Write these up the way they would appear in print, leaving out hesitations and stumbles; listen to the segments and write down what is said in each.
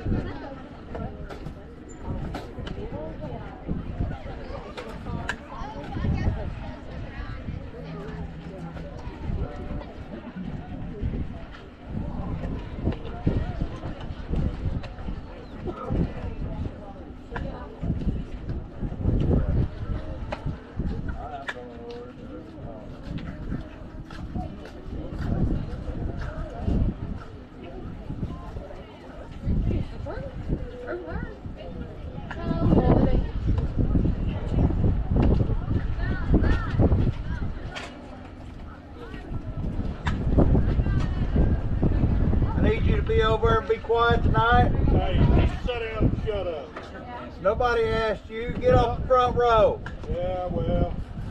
Be over and be quiet tonight. Hey, you sit down and shut up. Nobody asked you. Get off the front row. Yeah, well,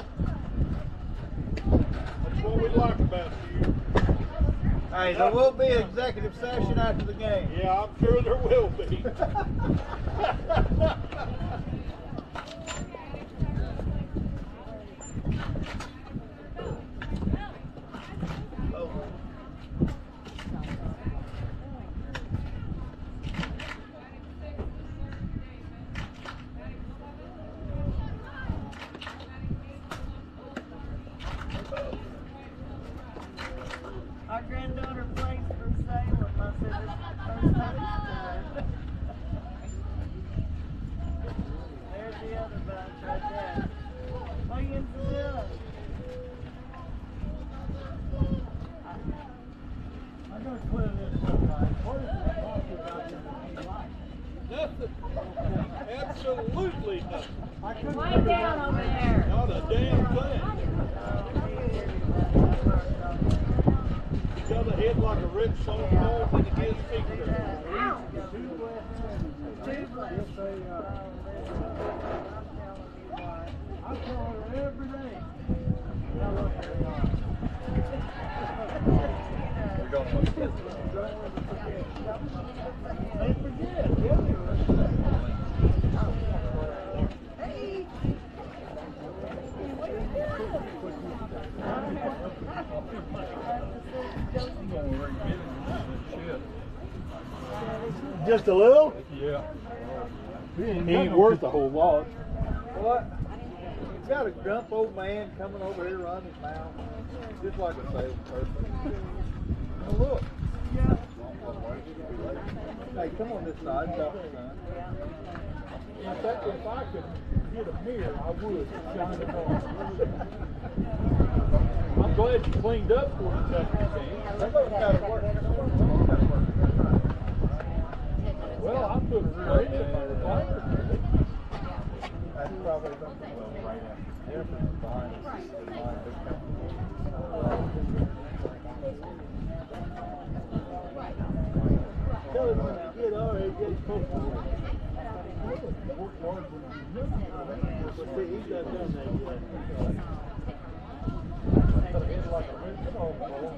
that's what we like about you. Hey, there will be an executive session after the game. Yeah, I'm sure there will be. Our granddaughter plays for Salem. I said it's the first time. There's the other bunch right there. What are you doing? I'm going to clear this up, guys. What is it talking about in the life? Nothing. Absolutely nothing. Lie down over there. Not a damn thing. He's got a head like a red softball and he gets finger. I call her every day. We're going to forget. They forget. Yeah. Hey. Just a little? Yeah. He ain't worth a whole lot. What? He's got a grump old man coming over here running his mouth. Just like a salesperson. Now look. Yeah. Hey, come on this side, talk, son. If I could get a mirror, I would shine it on. I'm glad you cleaned up for the Kentucky game. Somebody's got to work. Someone's got to work. Well, I put a real in there. That's probably something right now. Jefferson's behind us. Tell him when you get on here, get his posted. See, he's not done that yet. It's like a red softball.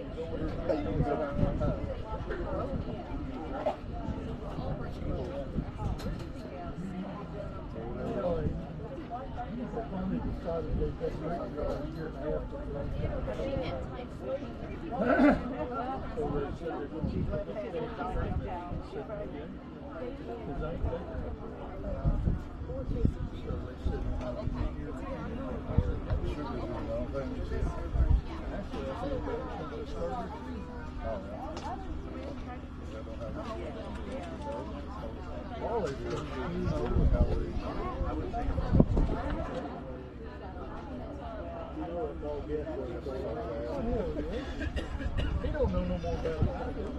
Finally decided they got a year and a half to so they said they're going to keep it He don't know no more about it than I do.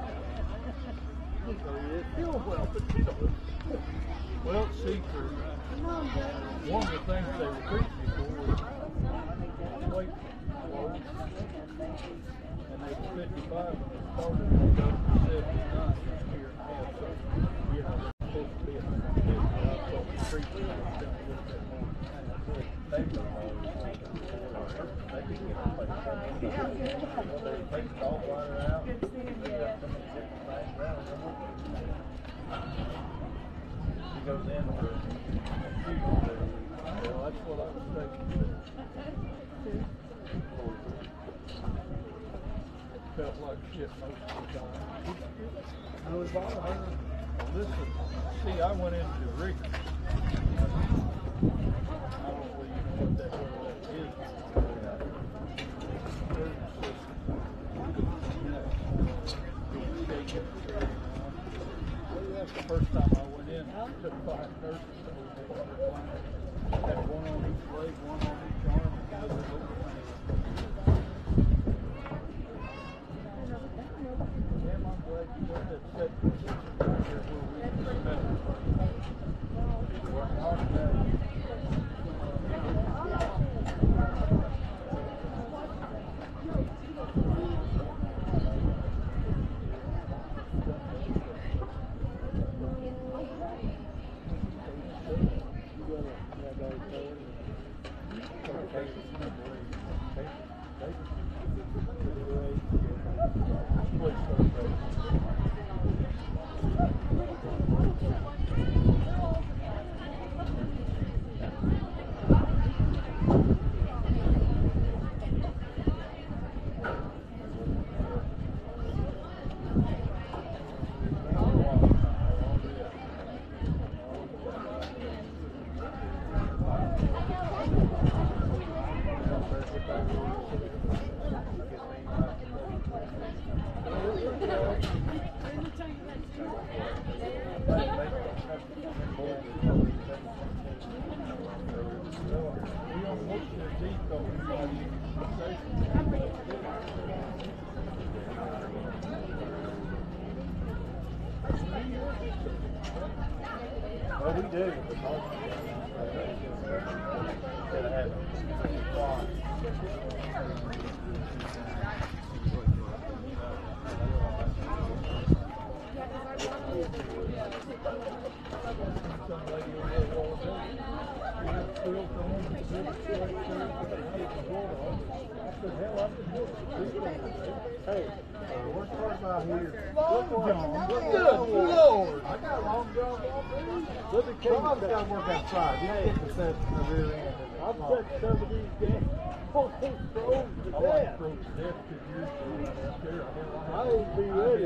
Well, see, one of the things they recruit me for was weight loss, and they were 55 when they started, and they got to 79 here and a half, so, you know, they're supposed to be at 50, so I thought the He goes in for well, that's what I was thinking. Felt like shit most of the time. Really bothered her. this is, see, I went into Ricky. I don't know what that is. That's the first time I went in. I took 5 nurses. Had one on each leg, one on each arm, and the other over my head. Damn, I'm glad you got that set position right here where we can smell it. Working hard at that. Well, we do. Hey, we're talking about here. Long John. Good Lord. I got Long John. Look at Kevin. I've got to work outside. You get to set the rear end. I've set some of these guys on those throws to death. I froze to death 2 years ago. I ain't be ready.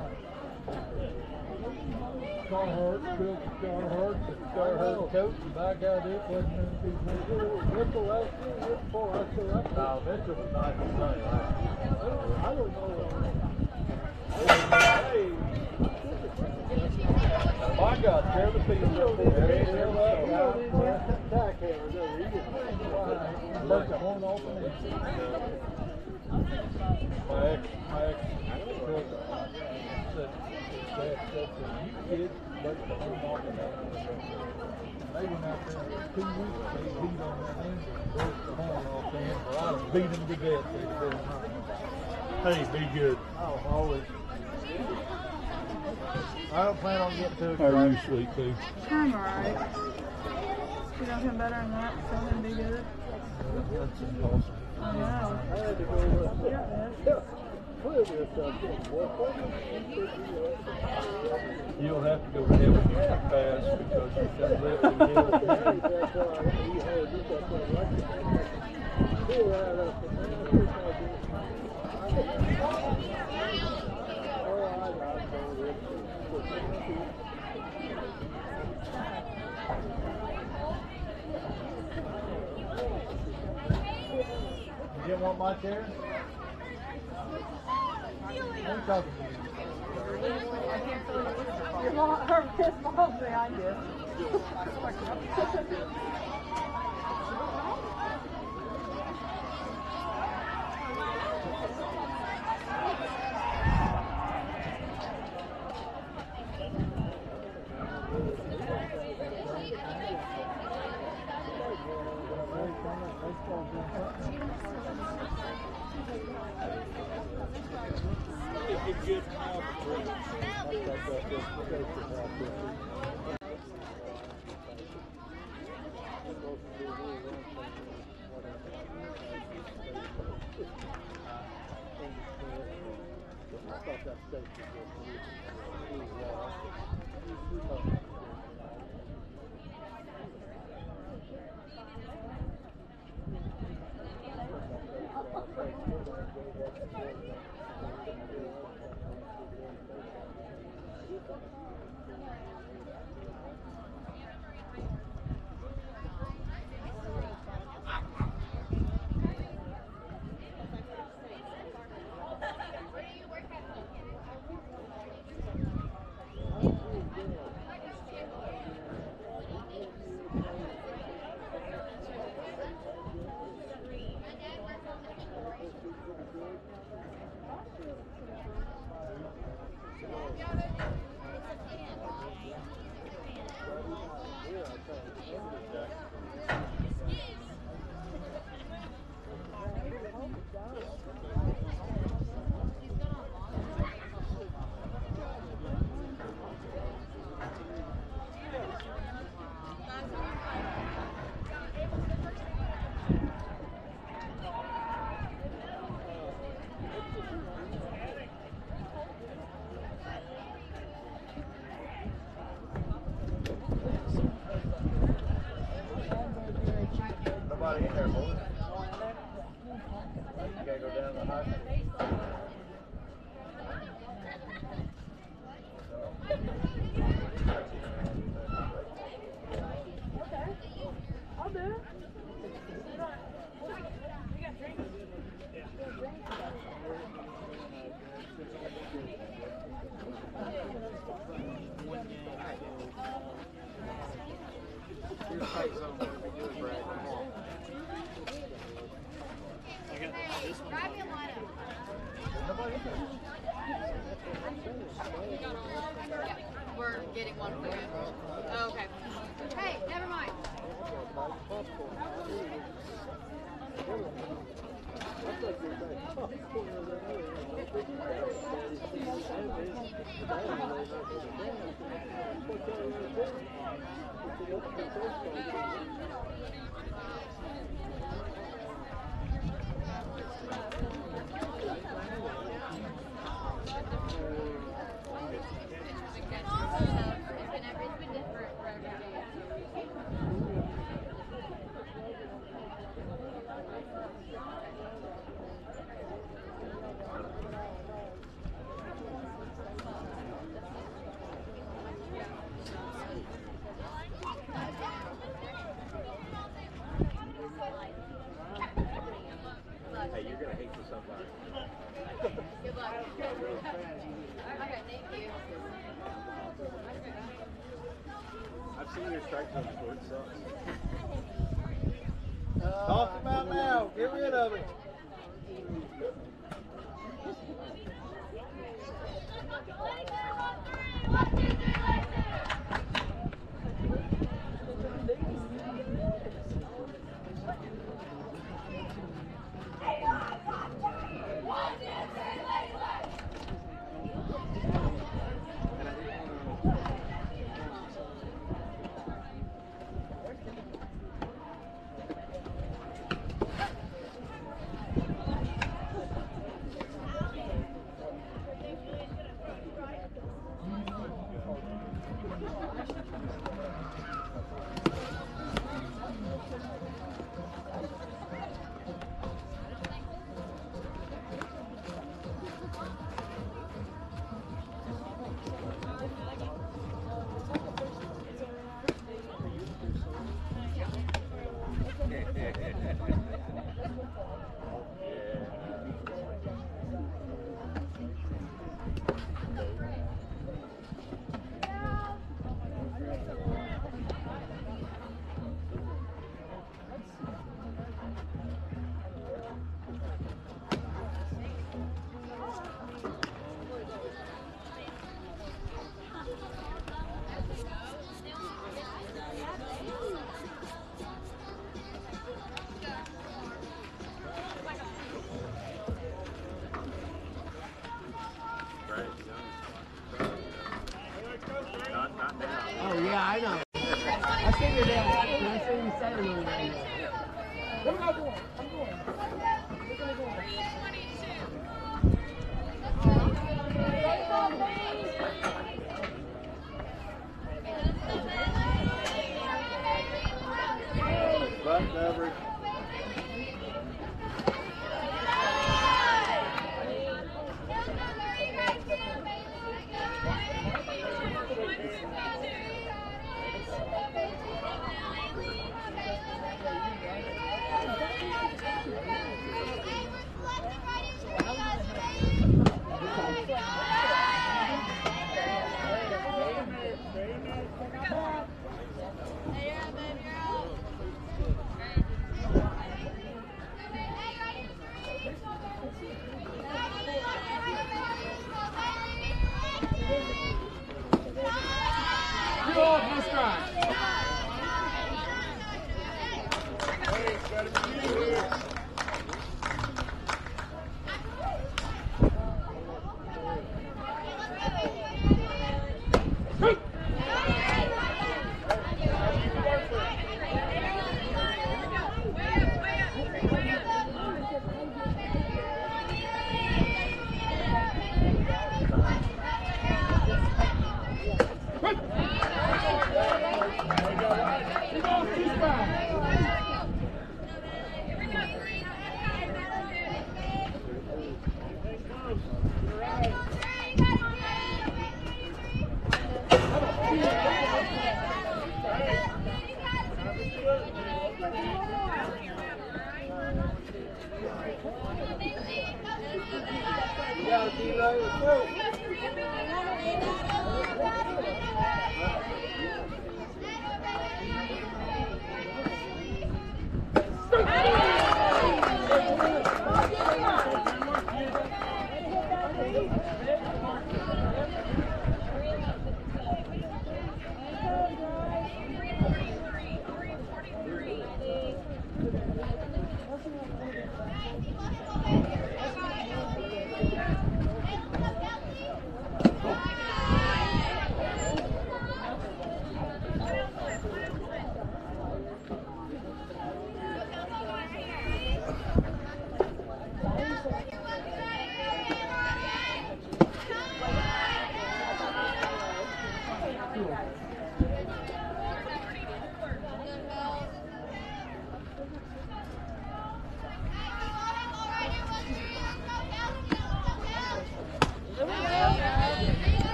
Carhartt, built Carhartt, the Carhartt coach, and I got it. Wasn't Mitchell last year before I said I could. No, Mitchell was not the same. I don't know. Hey. My God, tear the field up there. Burnt the horn off and my ex said, you kids burnt the horn off and they went out there 2 weeks, they beat on that engine, broke the horn off the end, but I beat them to death. Hey, be good. Oh, always. I don't plan on getting too How are you, sweet pea? I'm alright. You don't feel better than that, so it'll be good. That's impossible. I know. I had to go You'll have to go to heaven fast because you can't live in heaven. You didn't want my chair? I'm talking to you. Your mom, his mom's behind you. tight zone. What are we doing, Brad? Come on. Grab me a lineup. Yeah, we're getting one for you. Oh, okay. Hey, never mind. It's been different for every day. Hey, you're going to hate this somebody. Good luck. Okay, thank you. I've seen your strike zone before. It sucks. Toss him out now. Get rid of it. Oh, yeah, I know. I figured that. I seen you Salem over there. Where am I going? I'm going. We're going to go. 322. Buck coverage. You're off, no strike.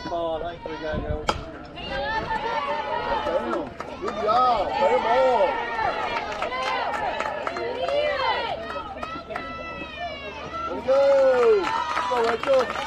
spot. I think we got to go. Damn. Good job. Fair ball. Let's go. Let's go, Rachel.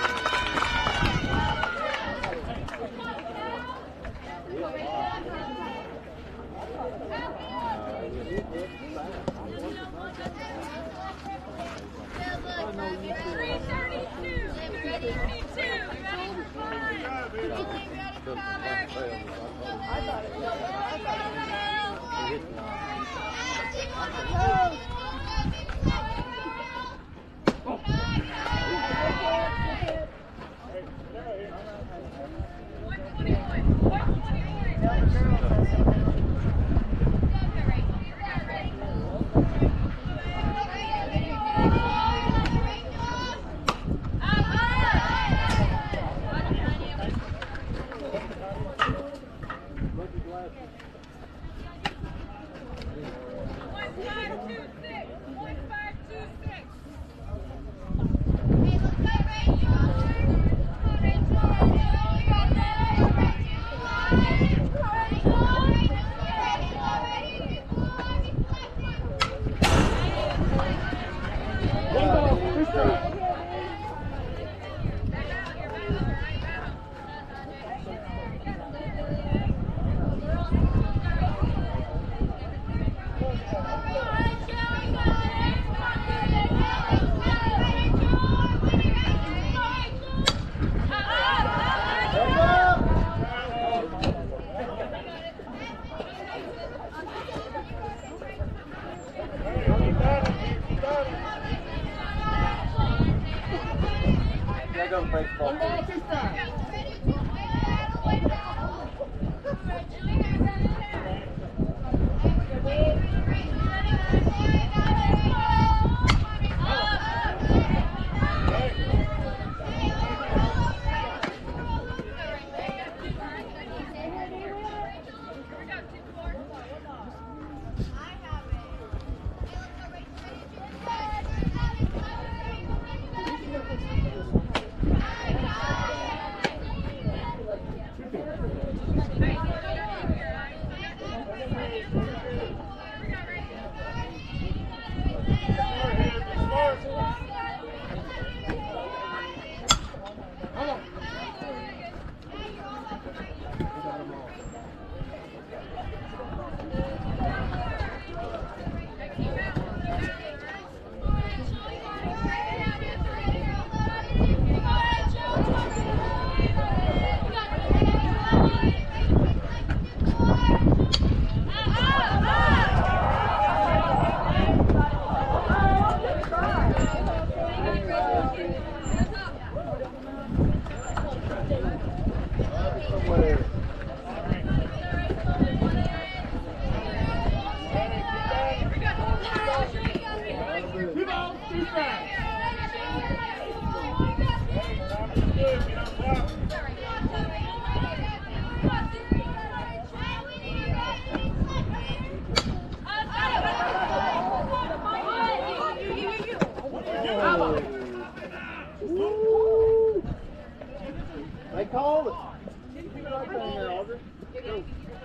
They called it. Keep it right there, Audrey. Go.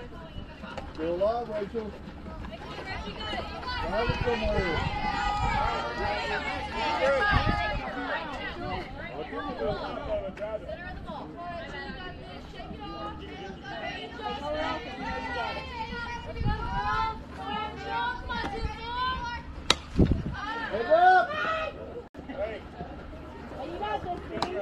Still alive, Rachel. Have it somewhere. Heads up! Hey. You got this, Steve.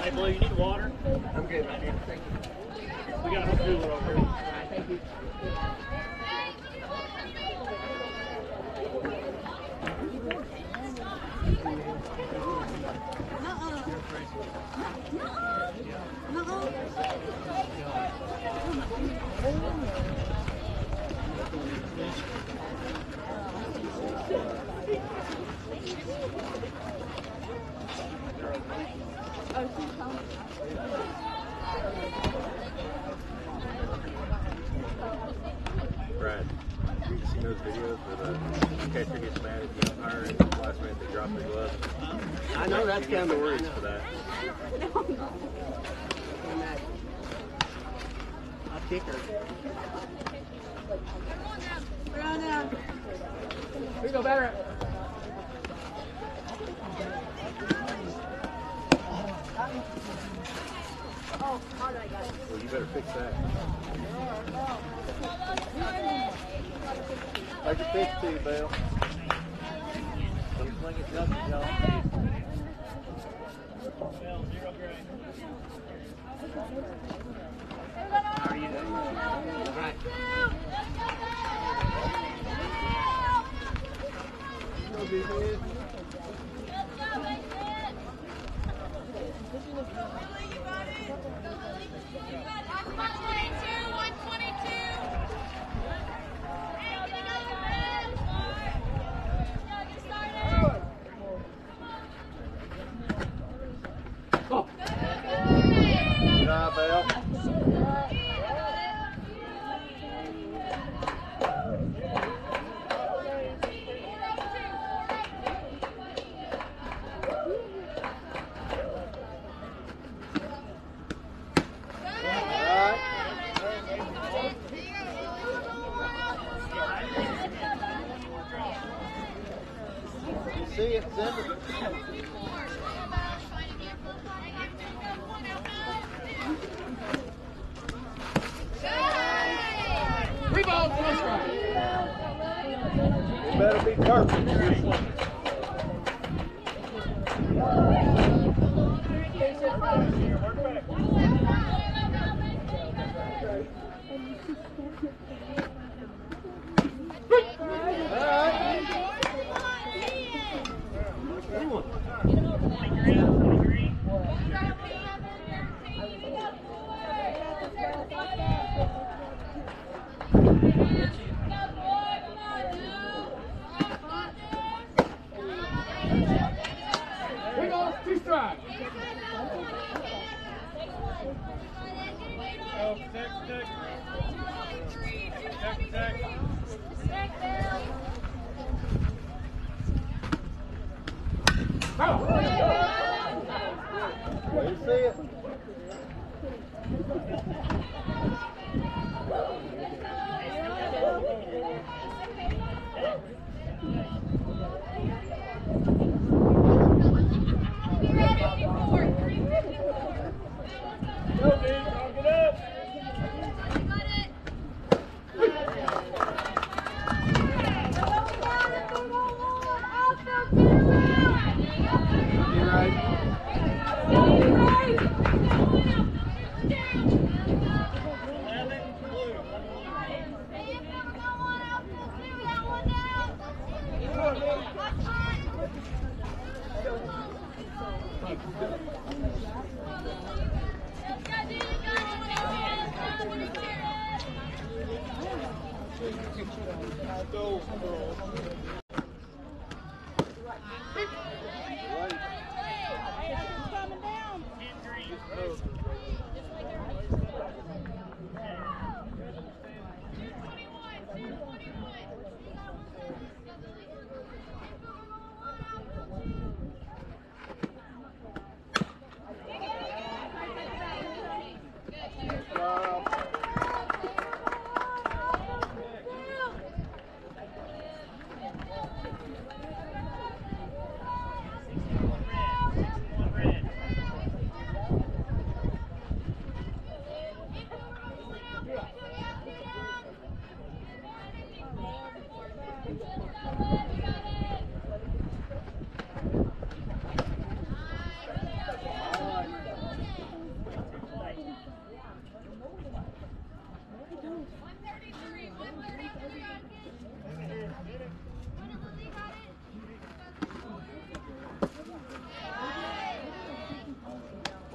Hey, Blue, you need water? I'm good right here. Thank you. We got a whole cooler over here. Thank you. Brad, have you seen those videos where the catcher gets mad at the umpire and the last minute they drop their glove? I know that's He gets coming. the words for that. I'll kick her. We're on now. Here you go, batter. Well, you better fix that. Take a pitch to you, Bill. Don't swing it, nothing, y'all. How are you doing? All right. Go, defense. Good job, Bill. You see it, Zimmer? Three balls, one strike. You better be perfect. Three balls, two strikes. You see it? You right? Coming down.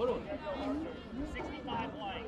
Hold on. 65 white.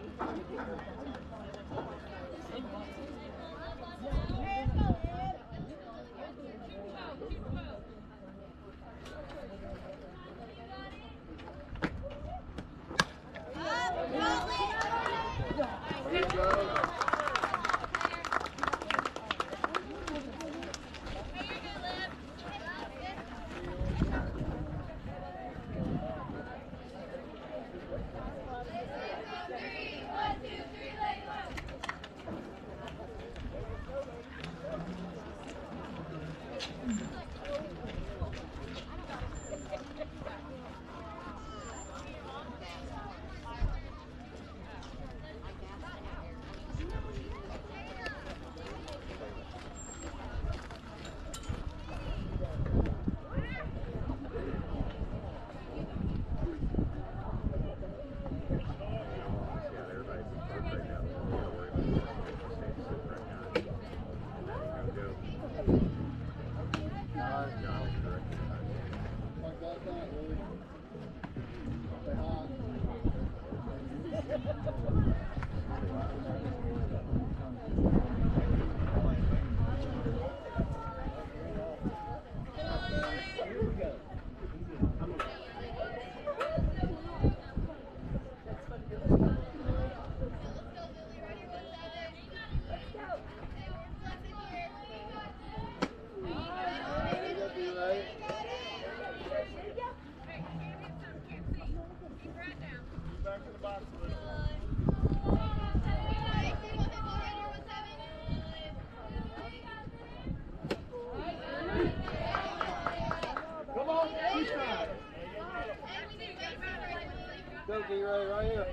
Go, D-Ray, right here.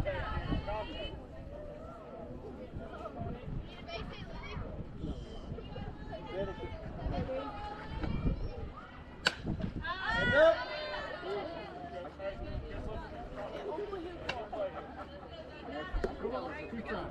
Hand up. Come on, keep trying.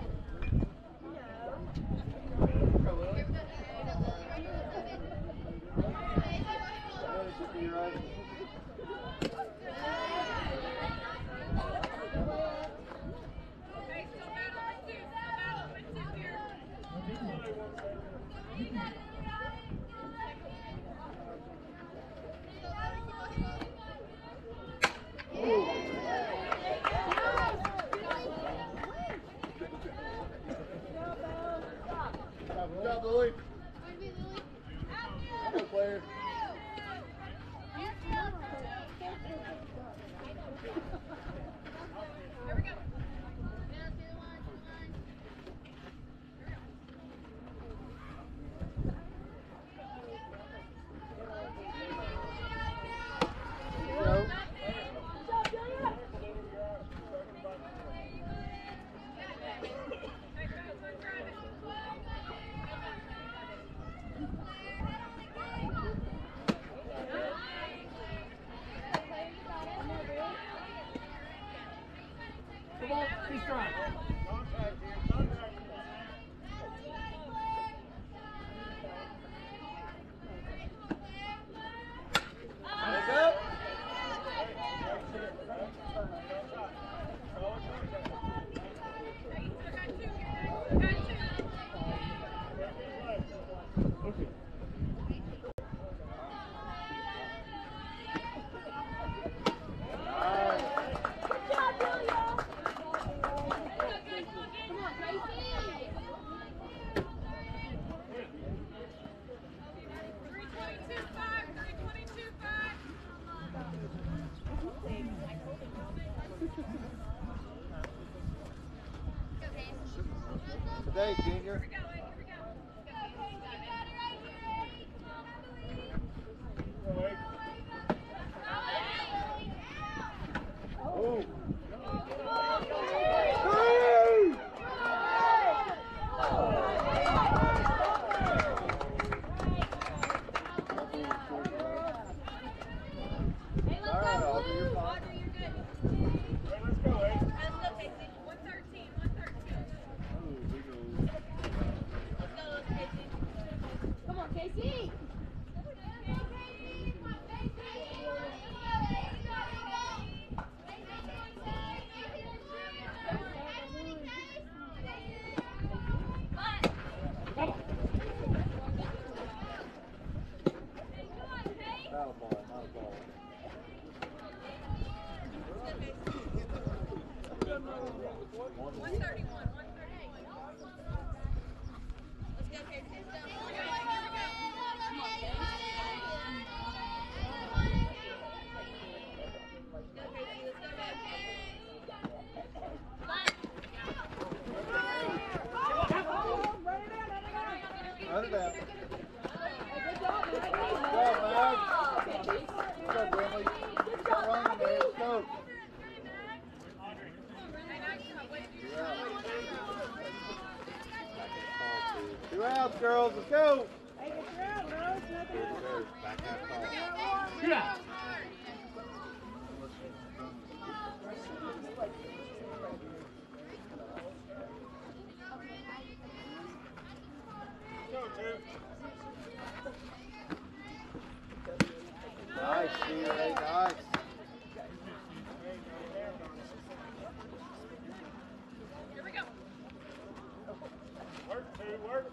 Good job, Lily. Go, player. Come on, be strong. Hands up. Today, Junior. Oh. Run it down. Good job, Bradley. Keep running there. Let's go. Two outs, girls. Let's go. Hey, get your out, girls. Back half ball. Yeah. Nice, D-Ray. Nice. Here we go. Work, two, work.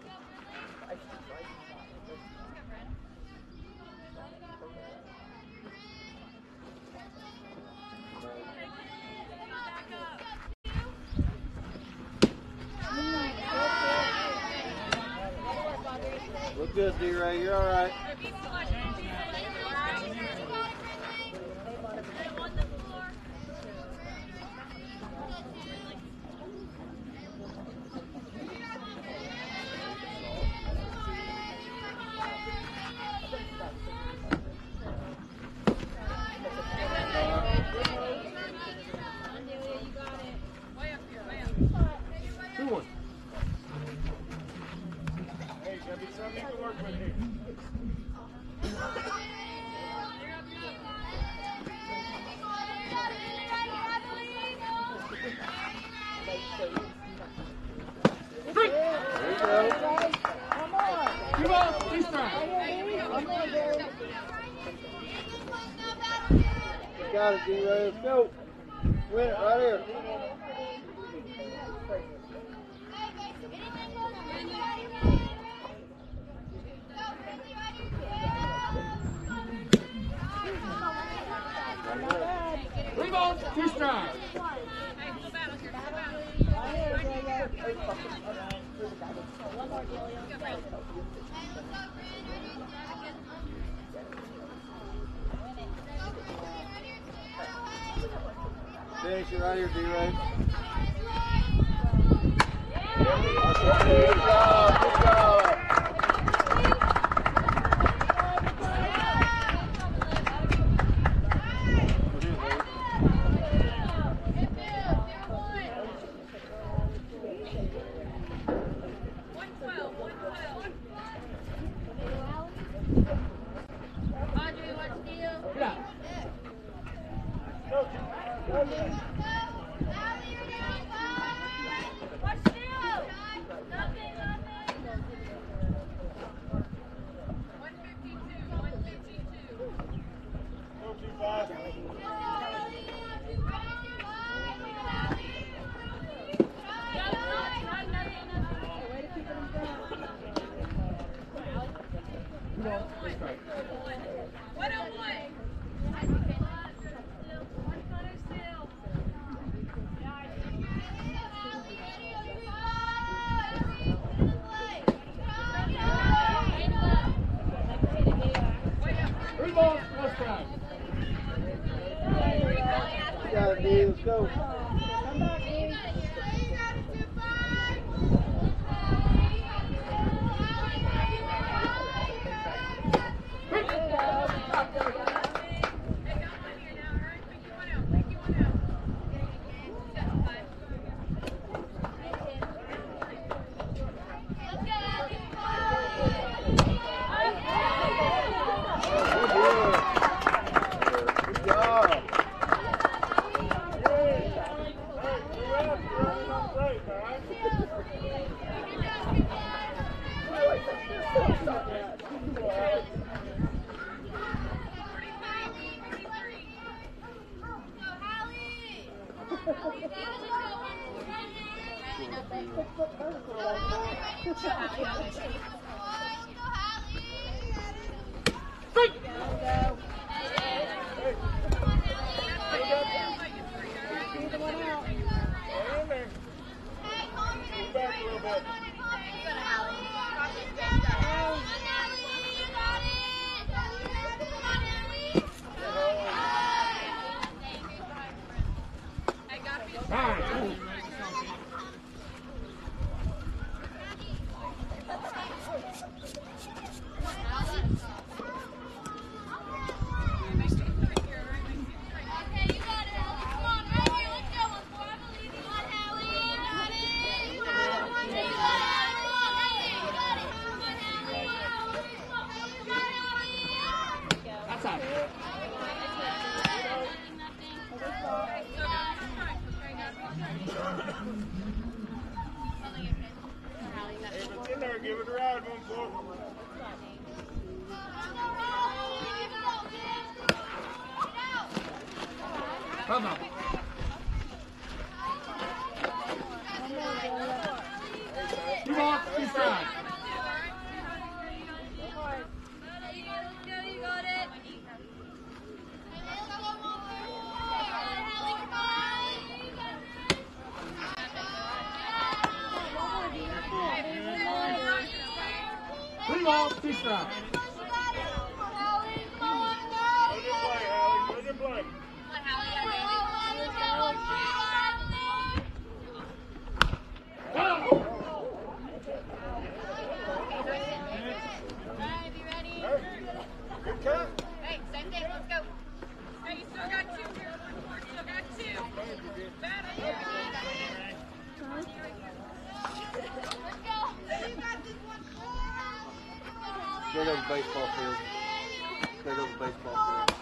Look good, D-Ray. You're all right. Hey, gotta be something you can work with here. There you go. Come on. Come on, this time. Come on, Dave. You got it, D-Ray. Let's go. Win it right here. Three balls, two strikes. Finish it right here, D-Ray. Good job, good job. Three balls, one strike. You got it, D. Let's go. Come back, Dave. Good job. Either one out. bit. In there, give it a ride, one foot. Come on. Two off, two strike. You got it. Three balls, two strikes. Let it play. Good cut. Hey, same thing, let's go. Hey, you still got two here. Still got two. Bad idea. Let's go. You got this one. There goes the baseball field. There goes the baseball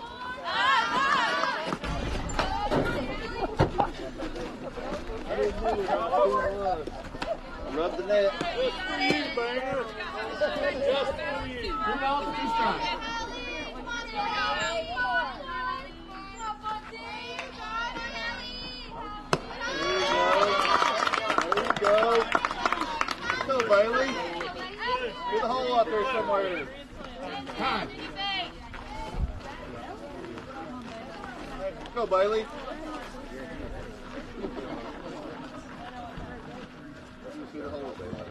field. Rub the net. Just for you, banger. Just for you. Three balls, two strikes. There you go. Let's go, Bailey. Get the hole out there somewhere. Time. Go, Bailey. Let's go see the hole, Bailey.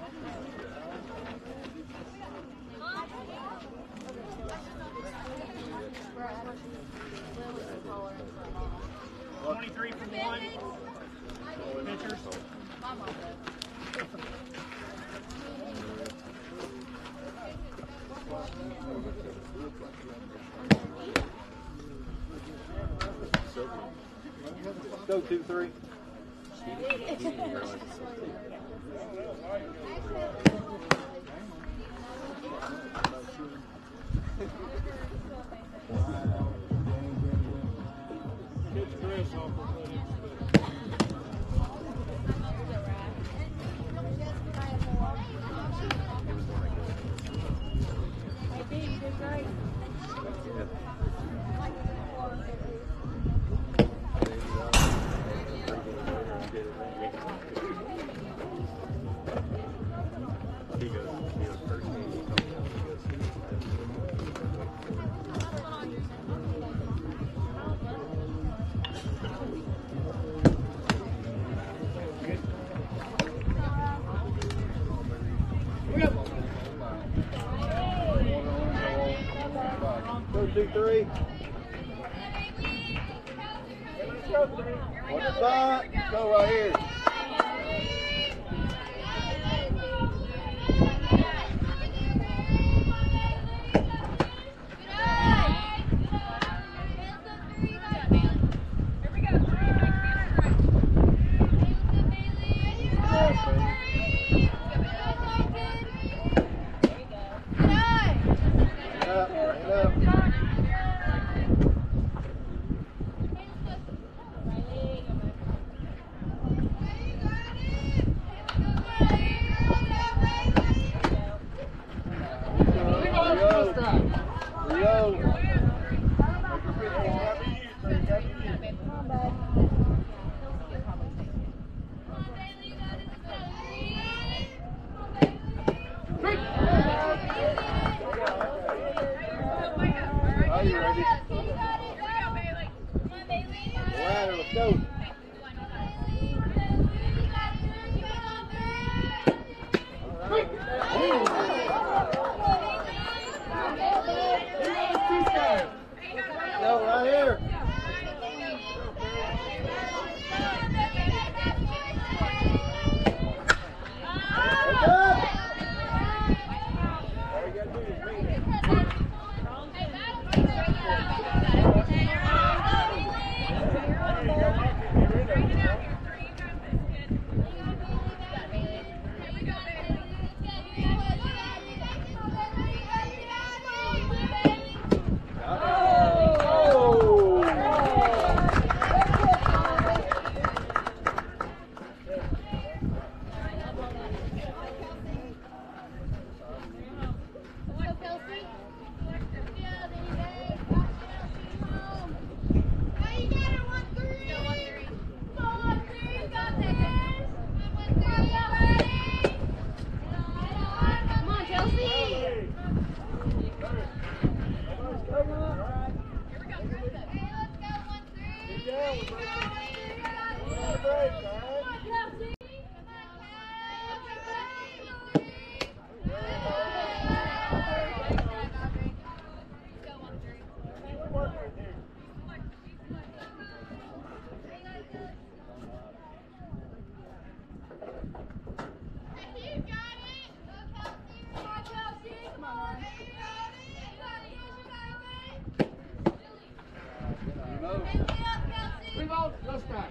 Three for one. Pitchers. Go 2-3. Pitch Chris off of Go 2-3. One spot. Go right here. break, man. Let's go.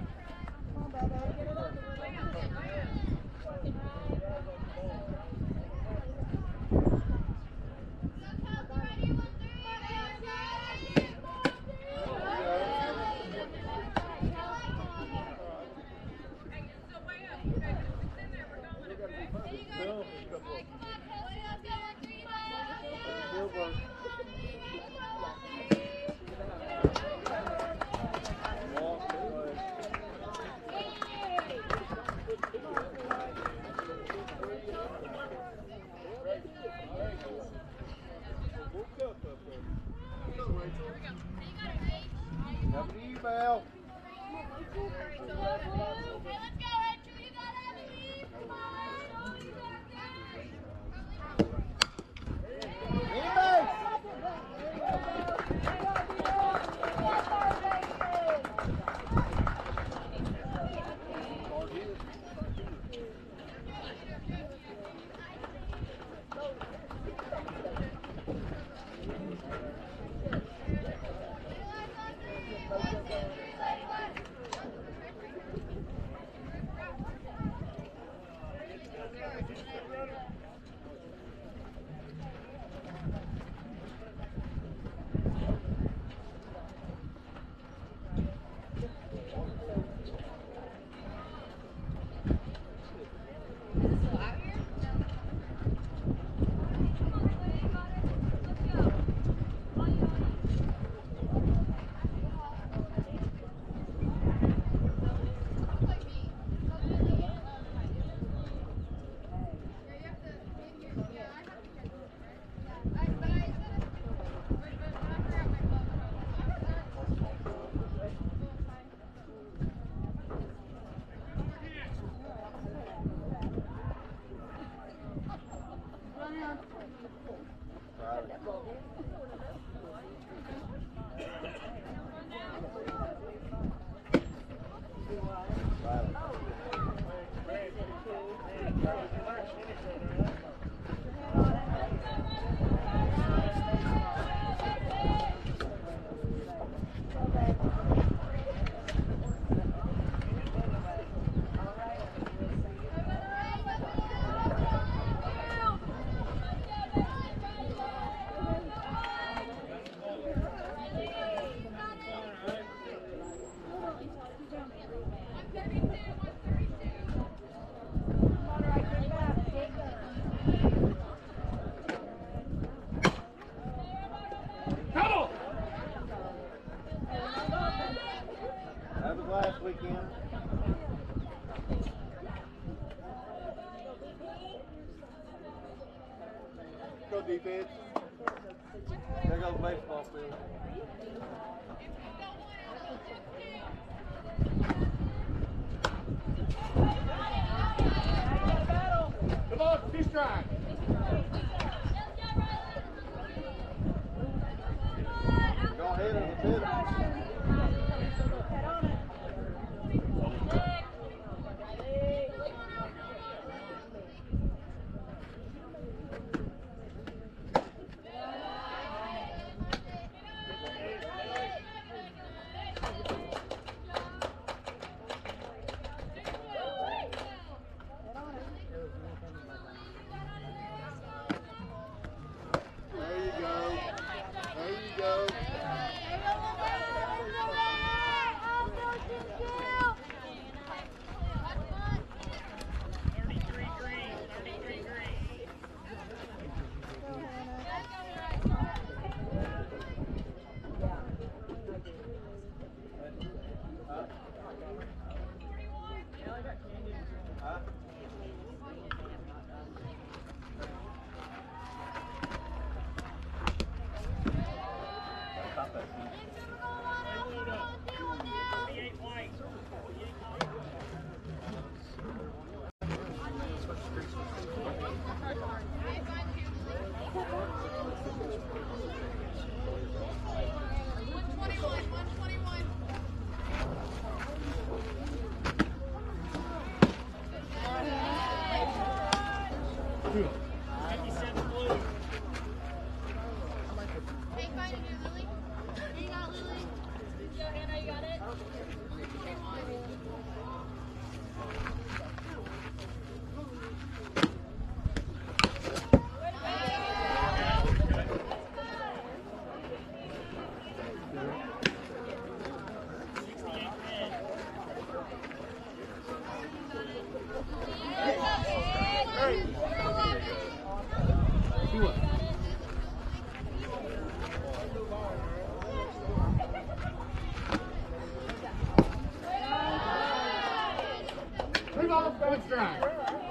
Bell. That was last weekend. Go defense. There goes the baseball field. Come on, two strikes. Go ahead and hit it. Hey, finding you, Lily. You got Lily. Yo, Hannah, you got it? Good strike.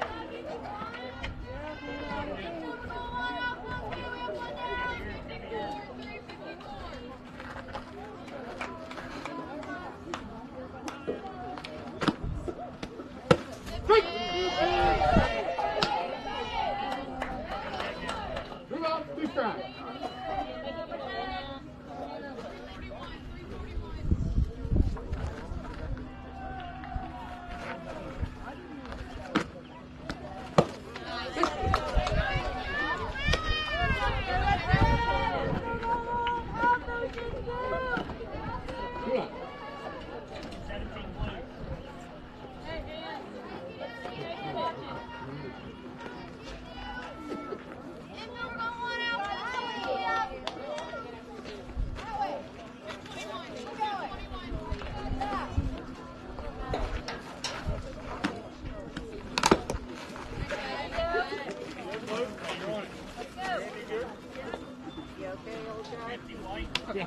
Move on, 2 strikes. Yeah.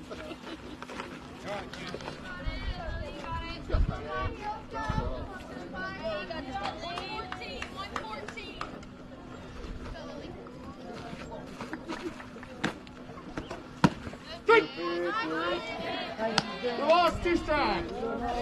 We lost 2 strikes.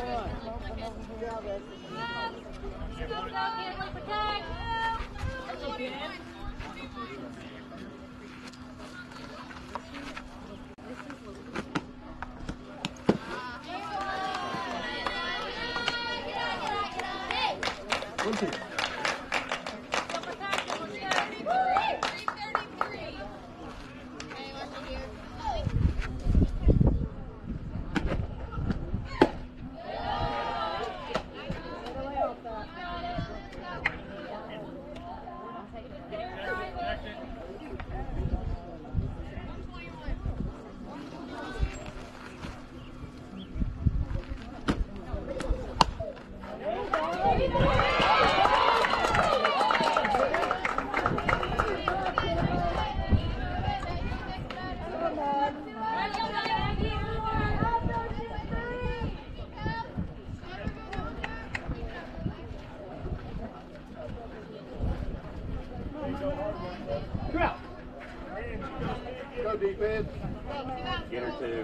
Go defense. Get her 2.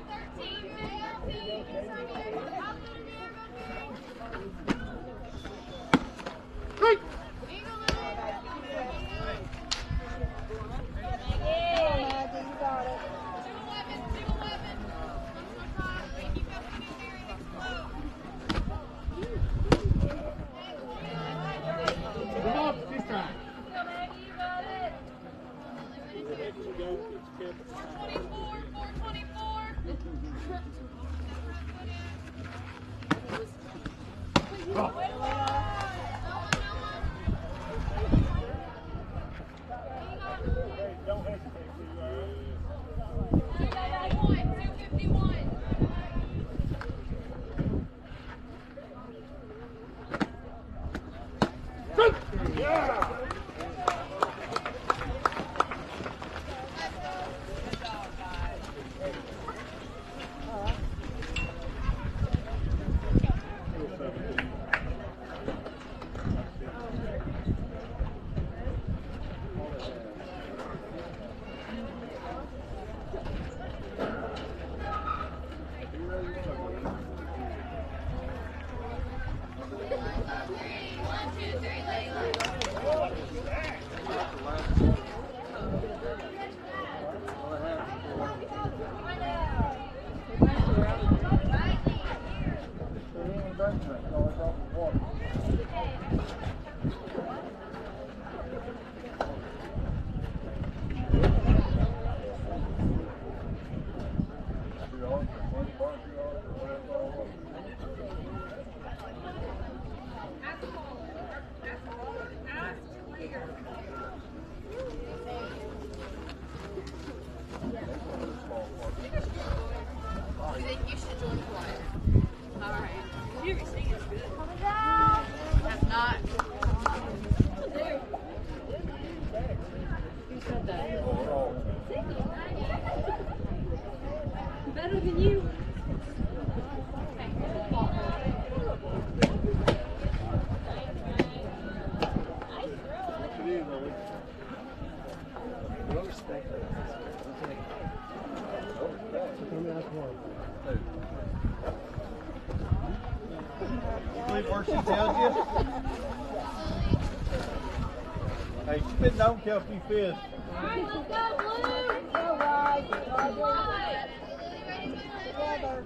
Great. That's not. Who said that? Better than you. Believe where she tells you? Hey, she's been known to kill a few fish. Alright, let's go, Blue. All right. Together.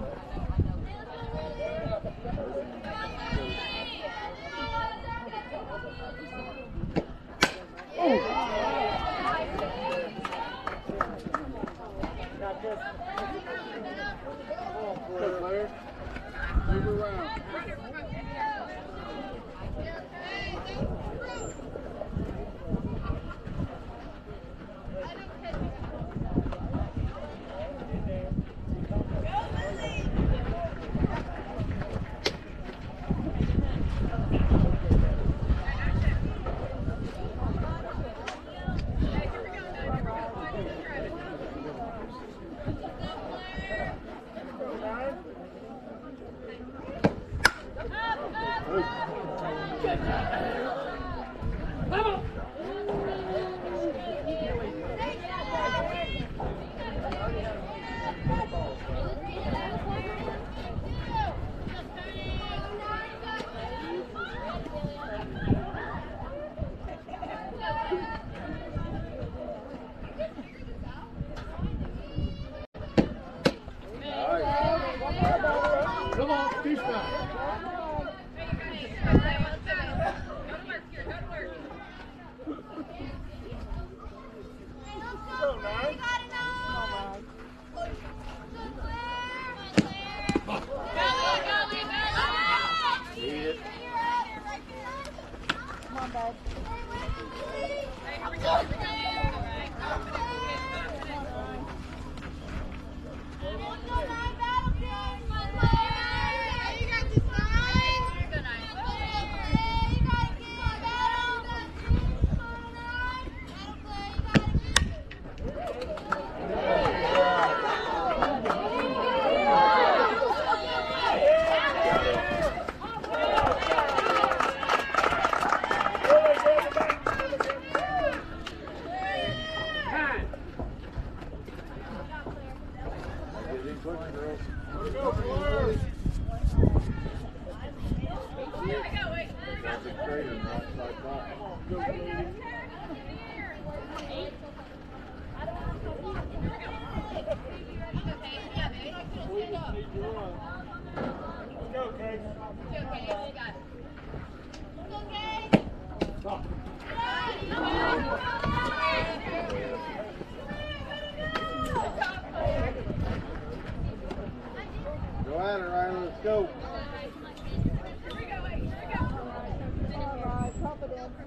Move around. Come on, fish time. Come on, bud. Go at it, Riley. Let's go. All right, pump it in.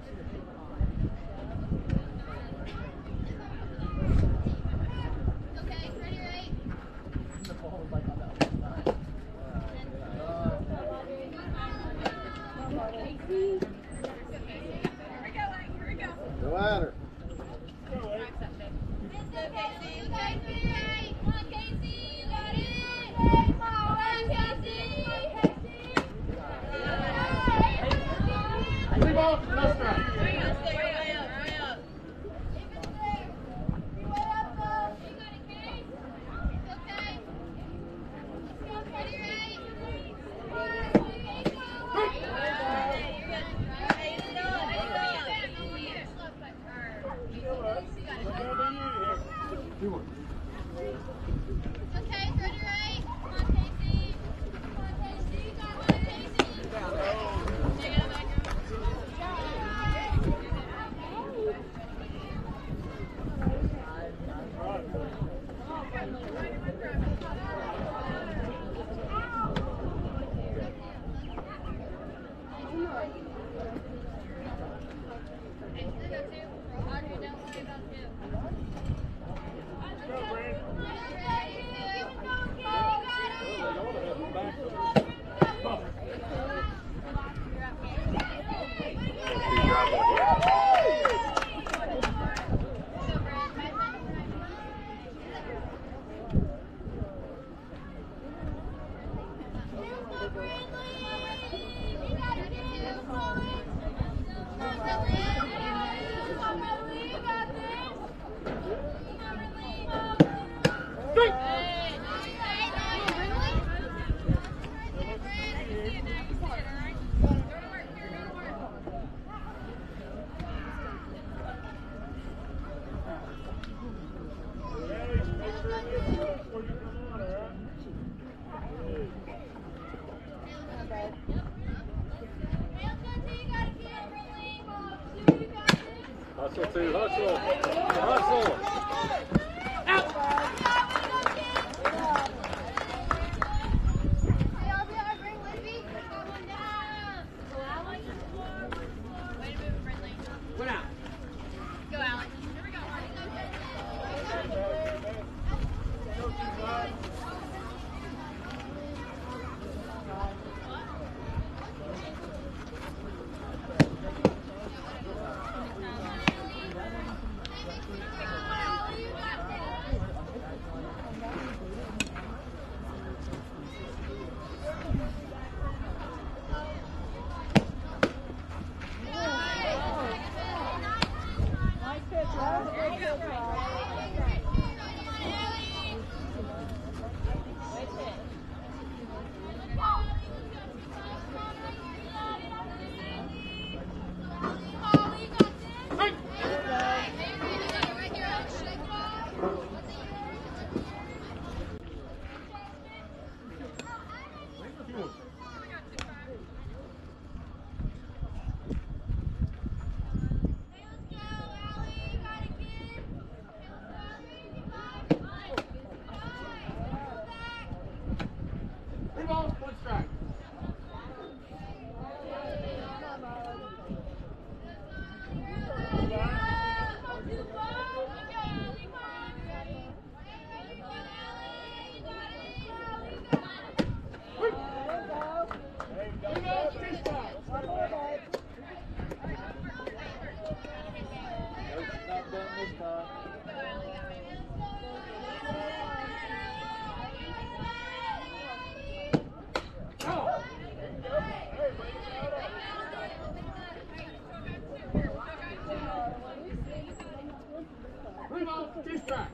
Go at her. Leave off. No strike. Hustle, too. Hustle. Hustle. One out. Go, Alex. Here we go. Three balls, one strike. Not done this time. Three balls, two strikes.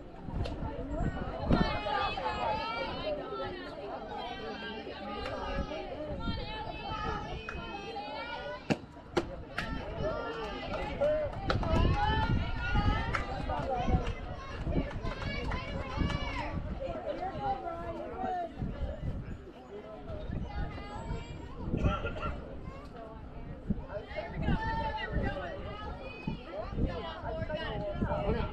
One out.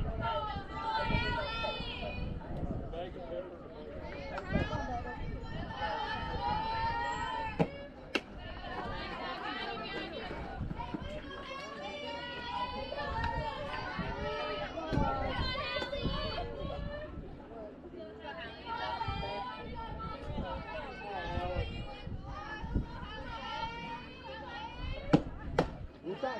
Inside.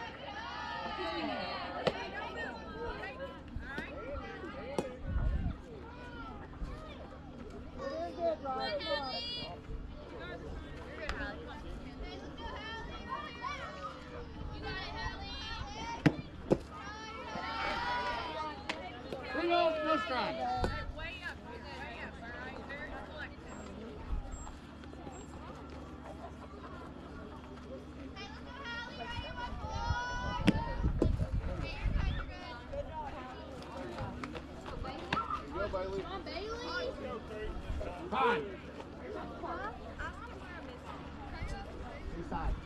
Three balls, no strikes. Way up, all right? Very collected. Fine. Inside.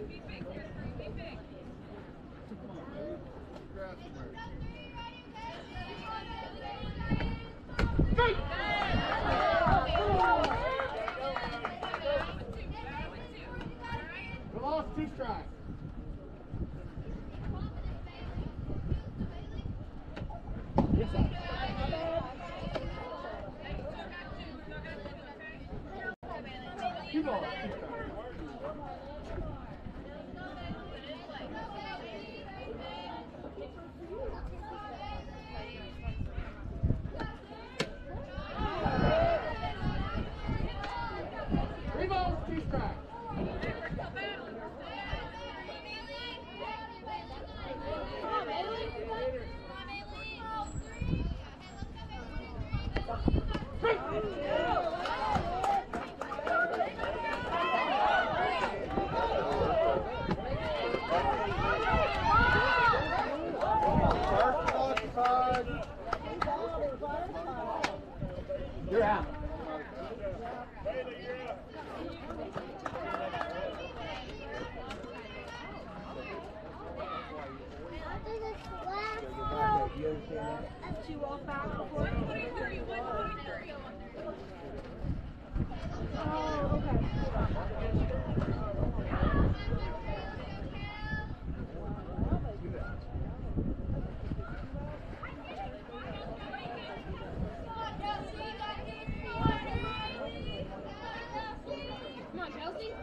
We lost 2 strikes. Inside. 2 balls, 2 strikes. Three balls, 2 strikes. You're out. That's you off back before. 123, 123. Oh, okay. Come on, Chelsea.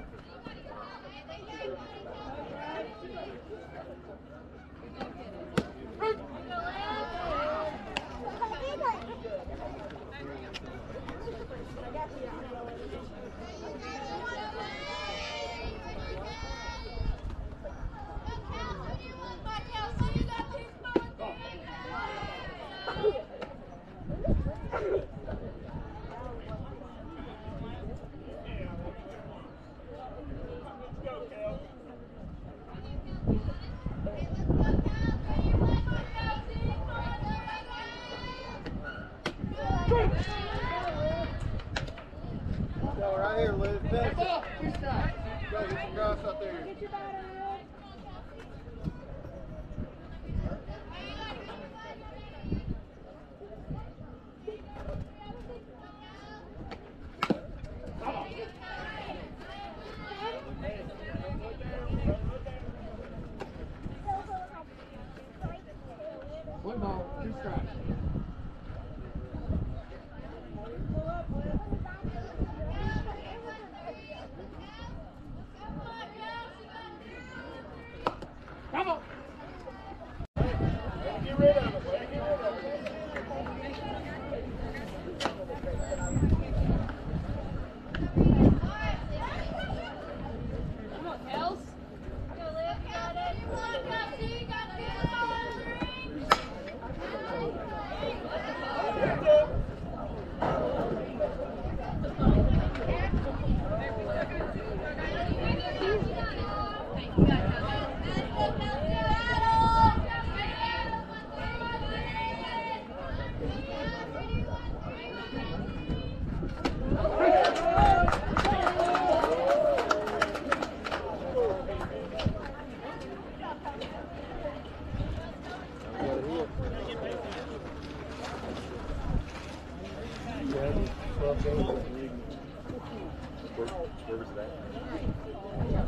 Go right here, Liz. Finish it. 2 strikes. Go, get some grass out there. Get your batter out. One ball, 2 strikes. Come on. Get rid of it, buddy. Get rid of it. Come on, Kels. Where was that?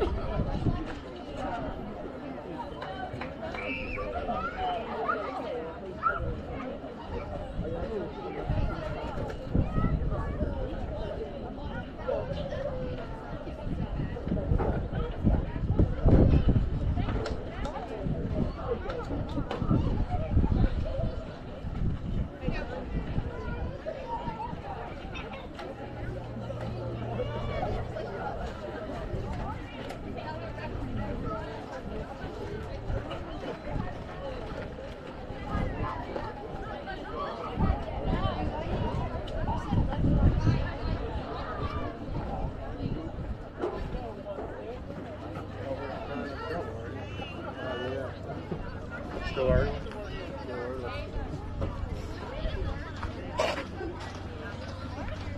Still are you?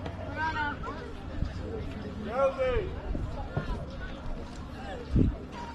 Josie!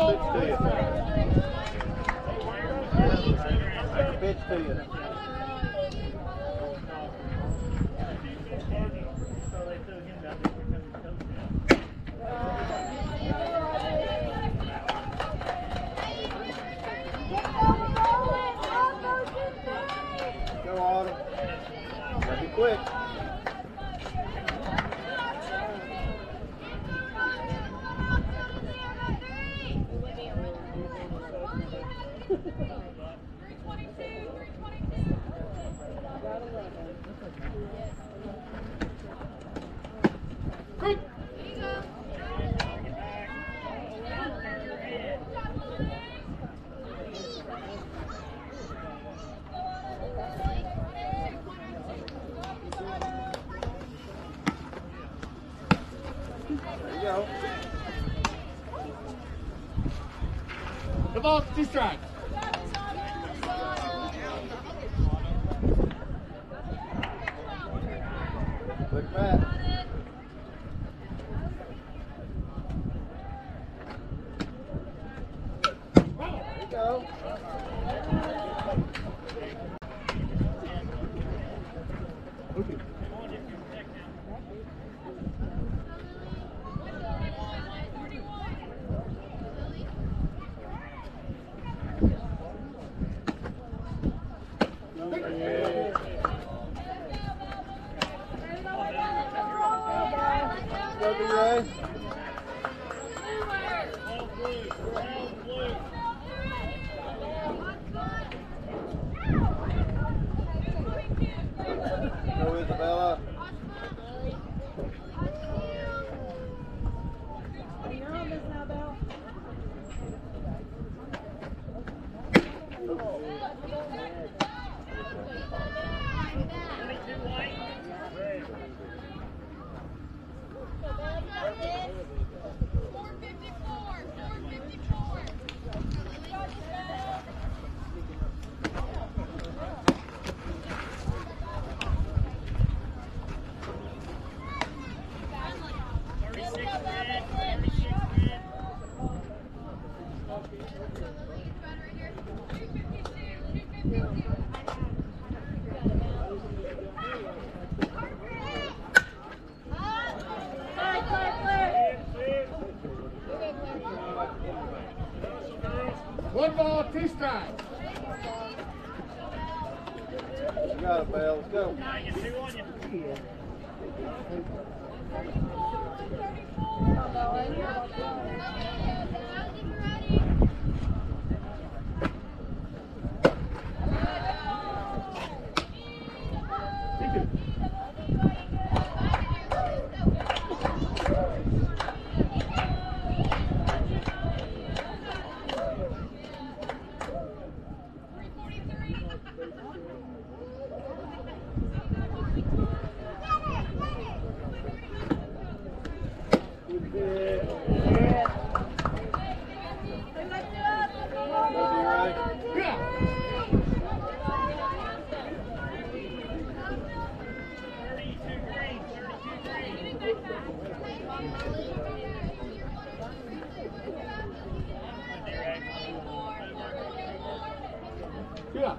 pitch to you. Nice pitch to you. Go Autumn. Gotta be quick. Go. The ball's 2 strikes. Quick bat. There you go. Go, B-Ray. Go, Isabella. You're on this now, Belle. One ball, 2 strikes. You got it, Belle. Let's go. Yeah.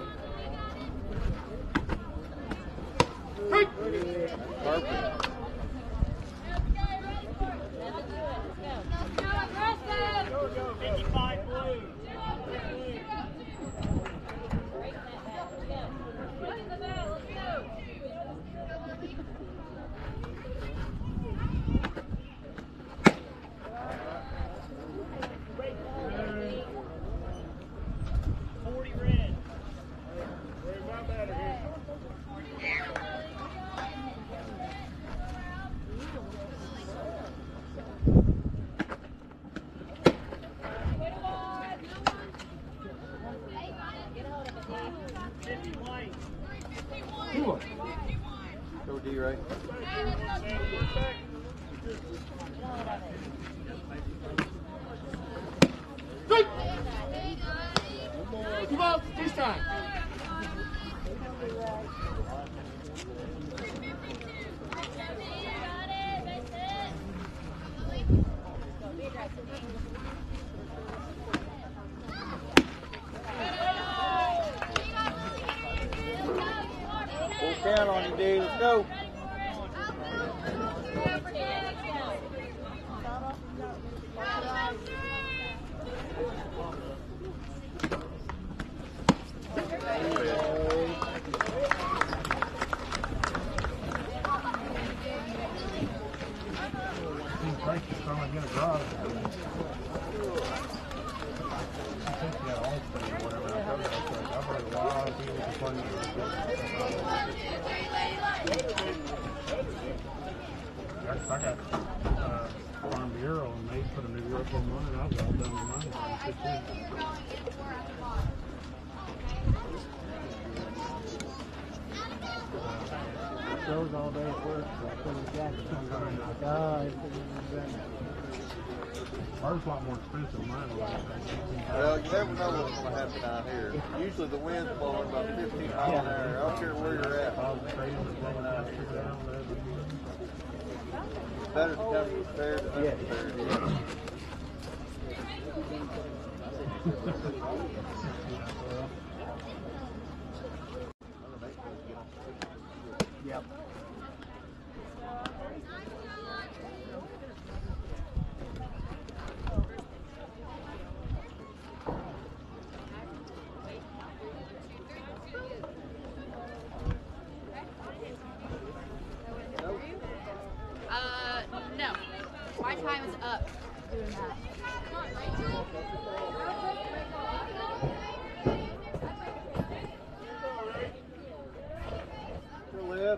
Perfect. Go D-Ray. Strike. 2 balls, 2 strikes. out on you, dude. Let's go. I got Farm Bureau and they put a new roof on mine. I was all done with mine in 6 weeks. Those all day at work, so I put the jacket on. God. Ours is a lot more expensive than mine was. Well, you never know what's going to happen out here. Usually the wind's blowing about 15 miles an hour. I don't care where you're at. All the trees are blowing out here down there. Better to come prepared than unprepared. Yep. No. My time is up doing that. Live.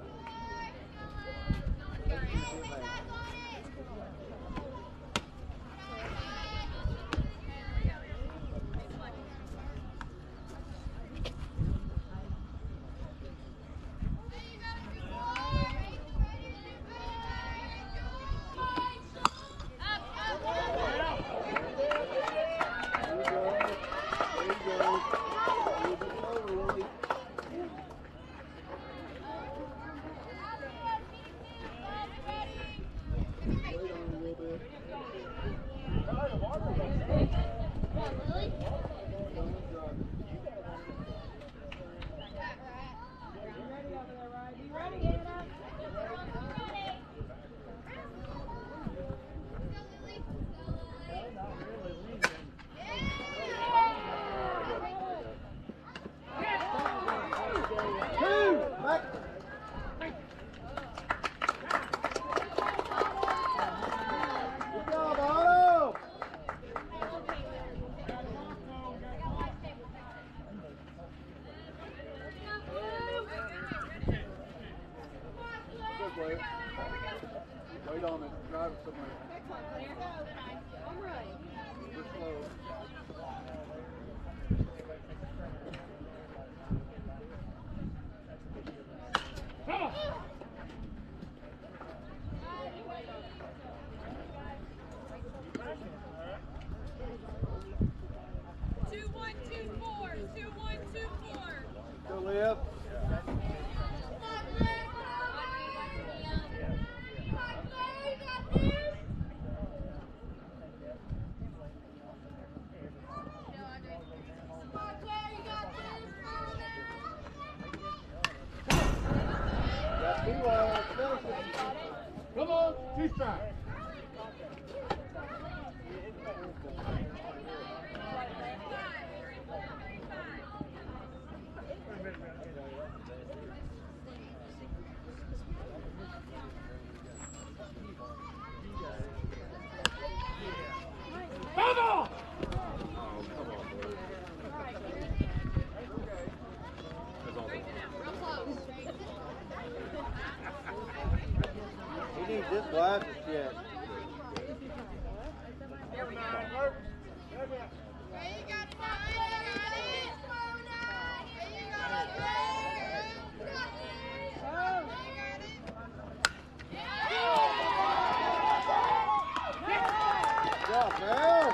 Wait on it. Drive it somewhere. We're slow. Come on! 2124. 2124. Go live. Come on, two strikes. Come on! He needs this glass yet. Here we go. Yeah, you got it. Good job, man.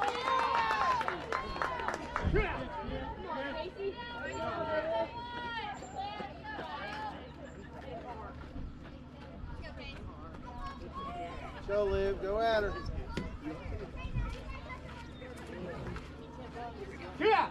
Go, Liv. Go at her. Yeah!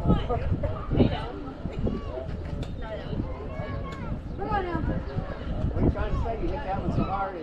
What are you trying to say? You hit that one so hard.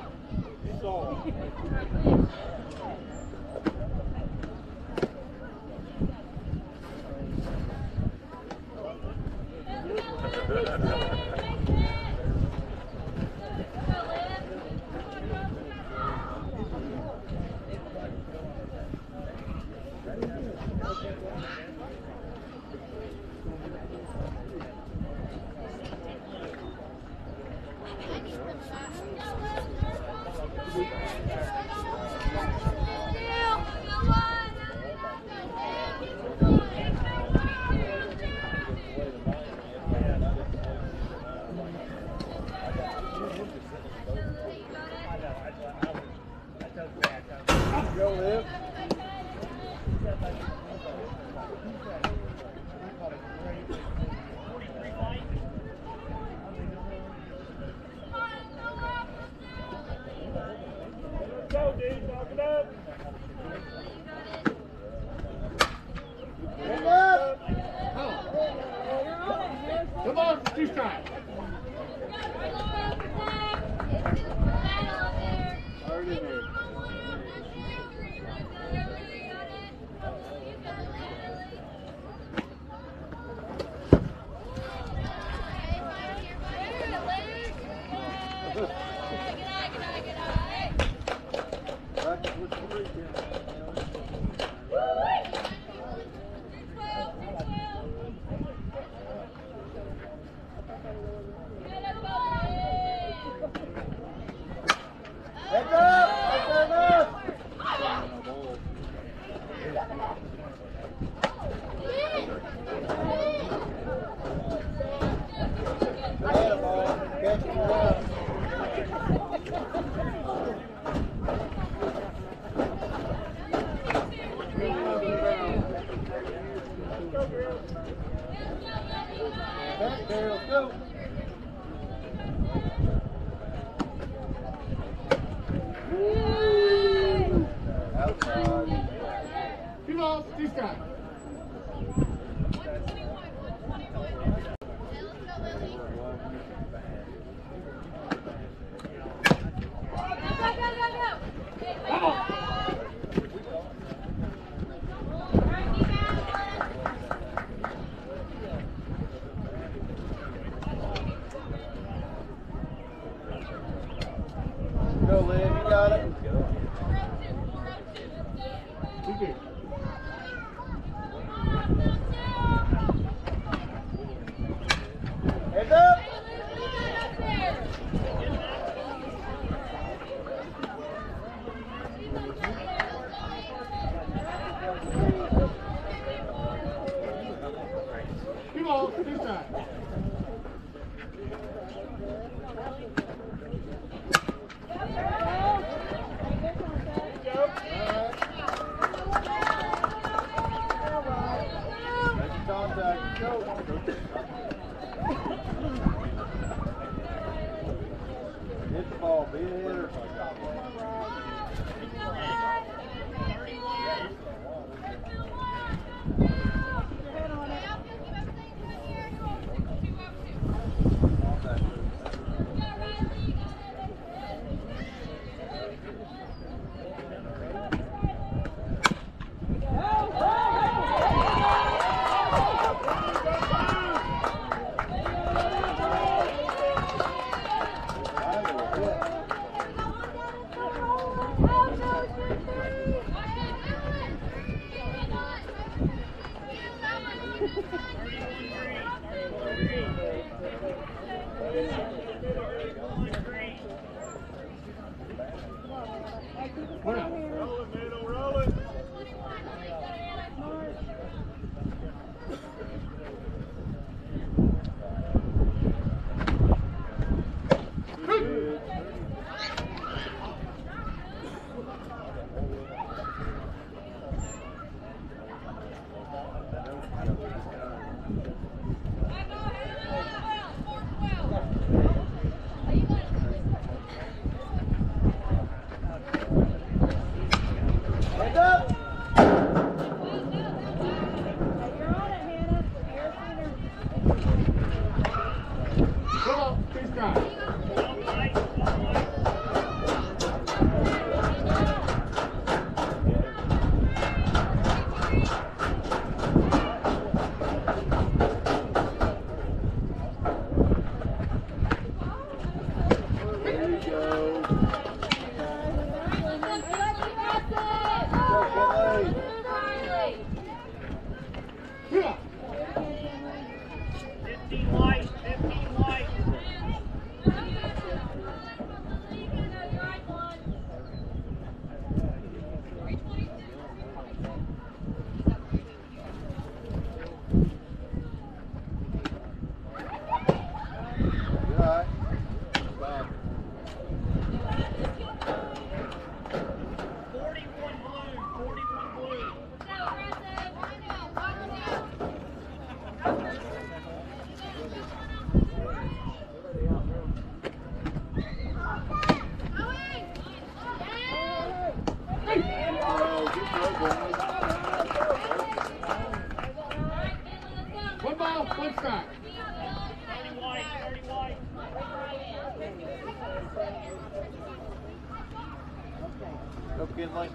Go, Liv. Go, dude. Knock it up. Hang up. Come on, 2 strikes. Hard in there. Practice what you preach, Heads up! That's enough! Atta ball. Catch it up. Back there, let's go. Outside. 2 balls, 2 strikes. Go, Liv, you got it. 2-2. Heads up! Two balls, 2 strikes. Make contact. Go. Hit the ball. Be a hitter. One ball, one strike. Go Kinley.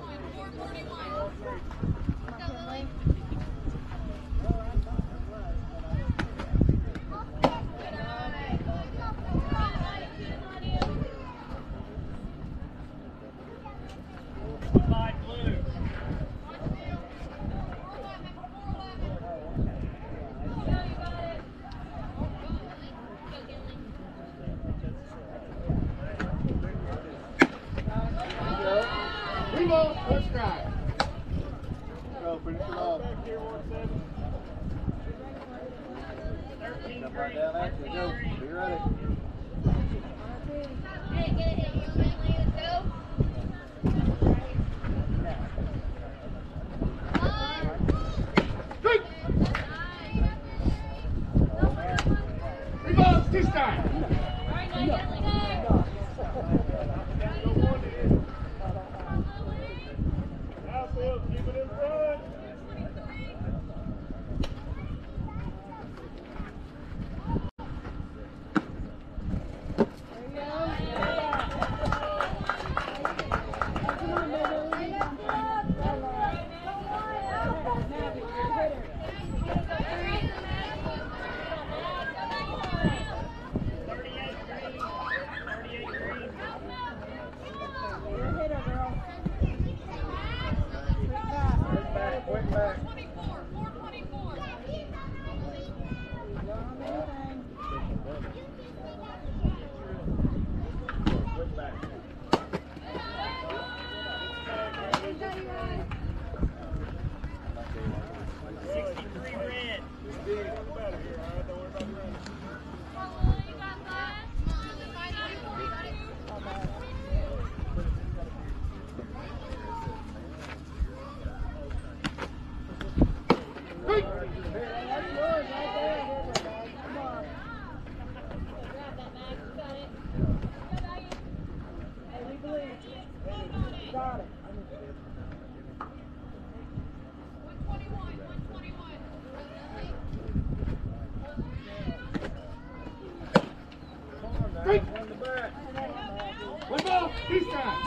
Three balls, one strike. Go, finish it off. Jump right down after you. Go. Be ready. Hey, get it, young Bentley. Let's go. Three. Three balls, two strikes. All right, now, Bentley, go. Keep it in front. Quick back. 424, 424. Quick back. Three. Got it. 121, 121. Three. On the back. One ball, two strikes.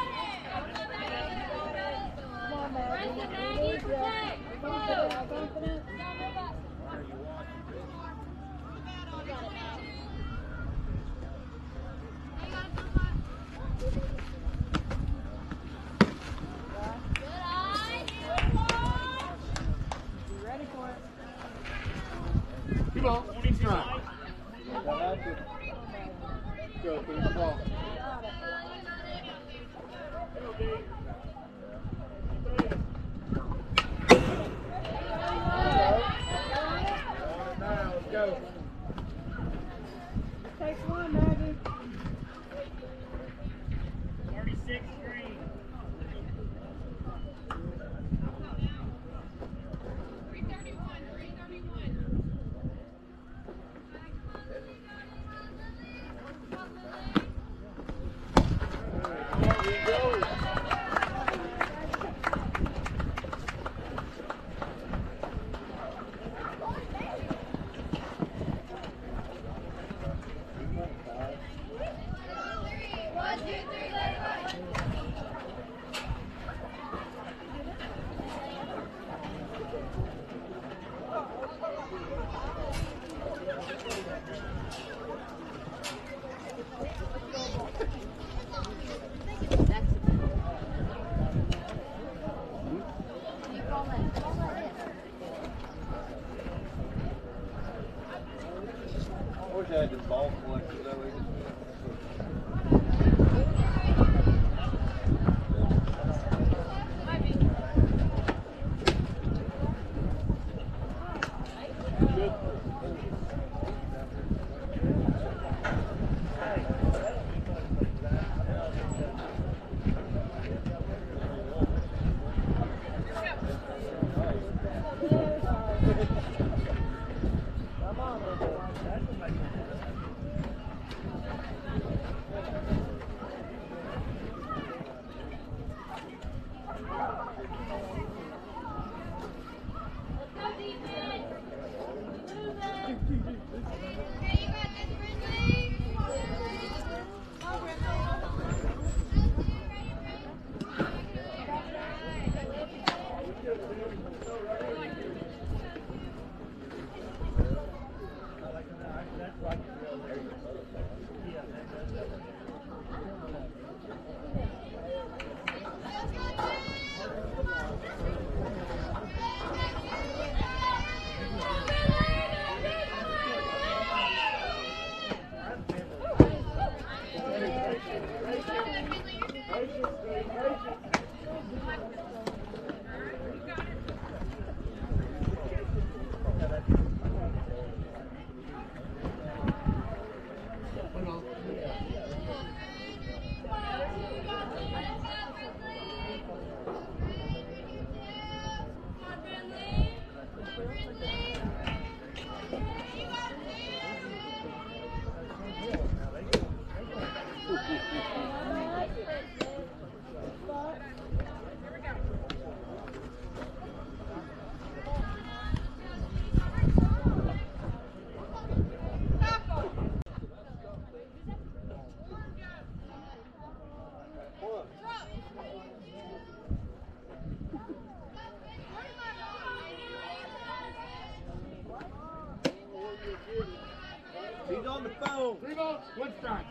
Come on, Maggie. Confident. You ready for it? Two balls, two strikes. Down after. Go, finish it off. Now, let's go. Takes one, Maggie. 36 green. 331, 331. One, two, three, let's go. He's on the phone. 3 balls, 1 strike.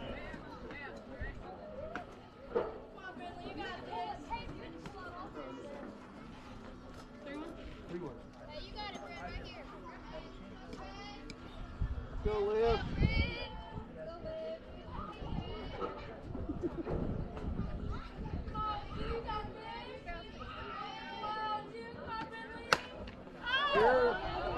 Go, Liv. Sure.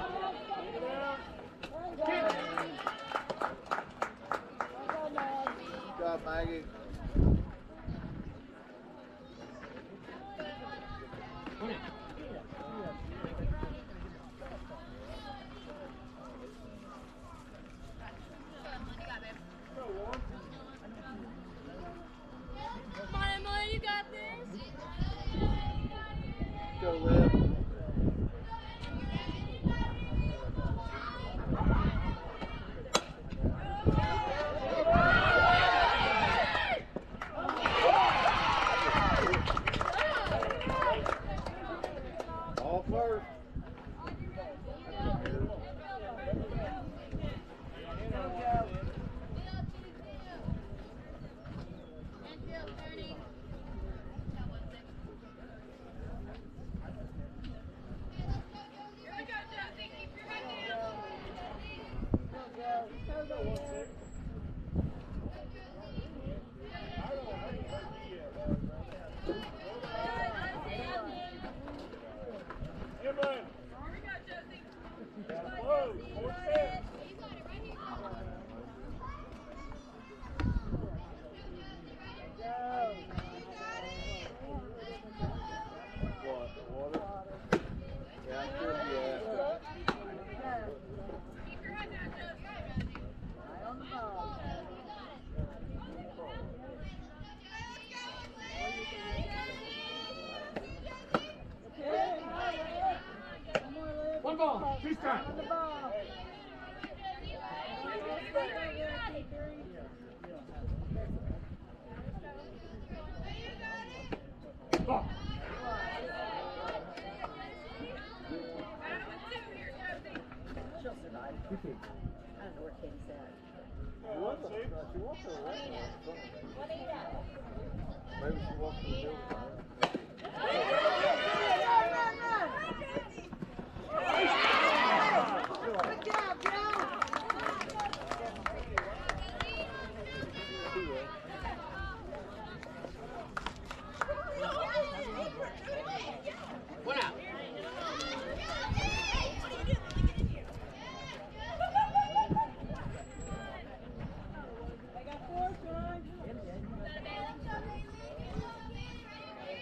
Good job, Maggie. Come on, Emily, you got this. Go, Liv. All first. One ball, 2 strikes. Ball. She'll survive. I don't know where Katie's at. She wants to the restaurant. Maybe she wants to the building. Good job, Joe. One out. I got 4, John.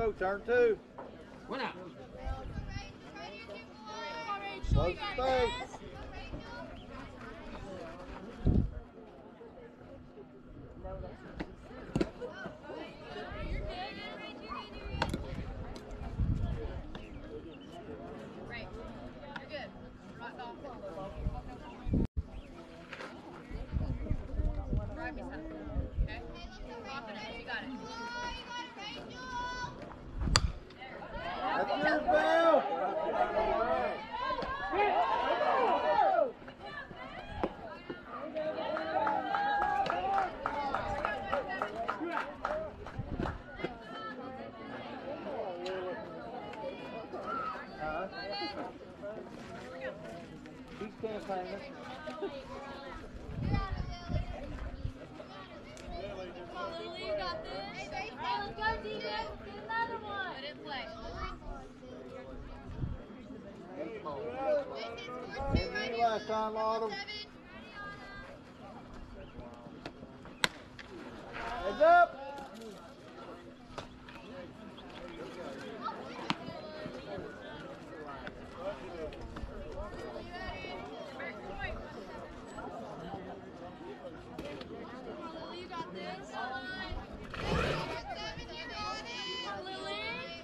go. Turn 2. One out. Close space. Right. You're good. Right off. Drive me something. Okay? Confidence. You got it. That's yours, Bill. He's campaigning. Lily, you got this. Hey, let's go, DJ. Get another one. Let it play. Hey, last time, Autumn. Heads up. Lily, you got this. Lily.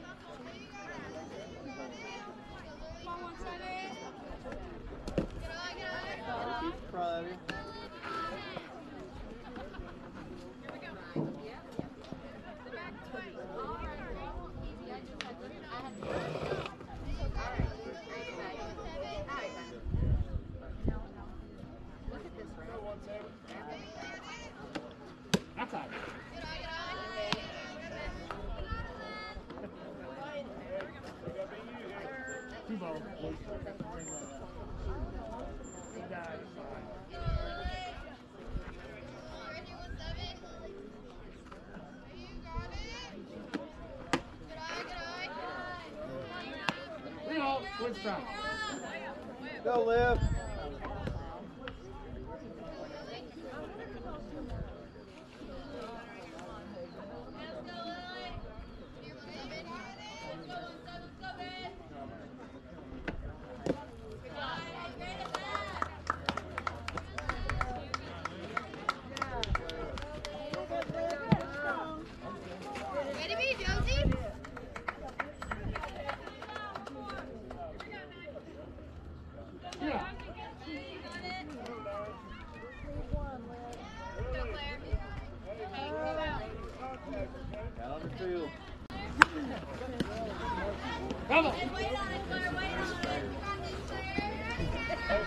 Come on, 1-7. Keep trying. Outside. Two balls. Good strike. Go, Liv. Way to be, Josie. Yeah. Go, Claire. Hey, move out. Out on the field. Come on. Wait on it, Claire. Wait on it. You got this, Claire.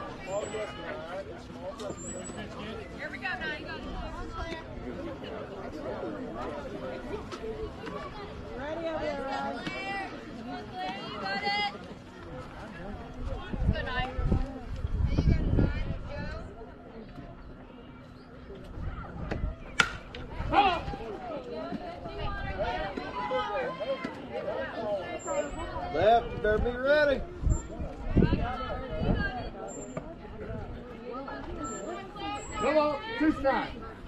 Here we go, now. You got it. Come on, Claire. Ready over there, Ryan. Claire. Come on, Claire. You got it. Good night. Come on. Left, you better be ready. Come on. Two strikes.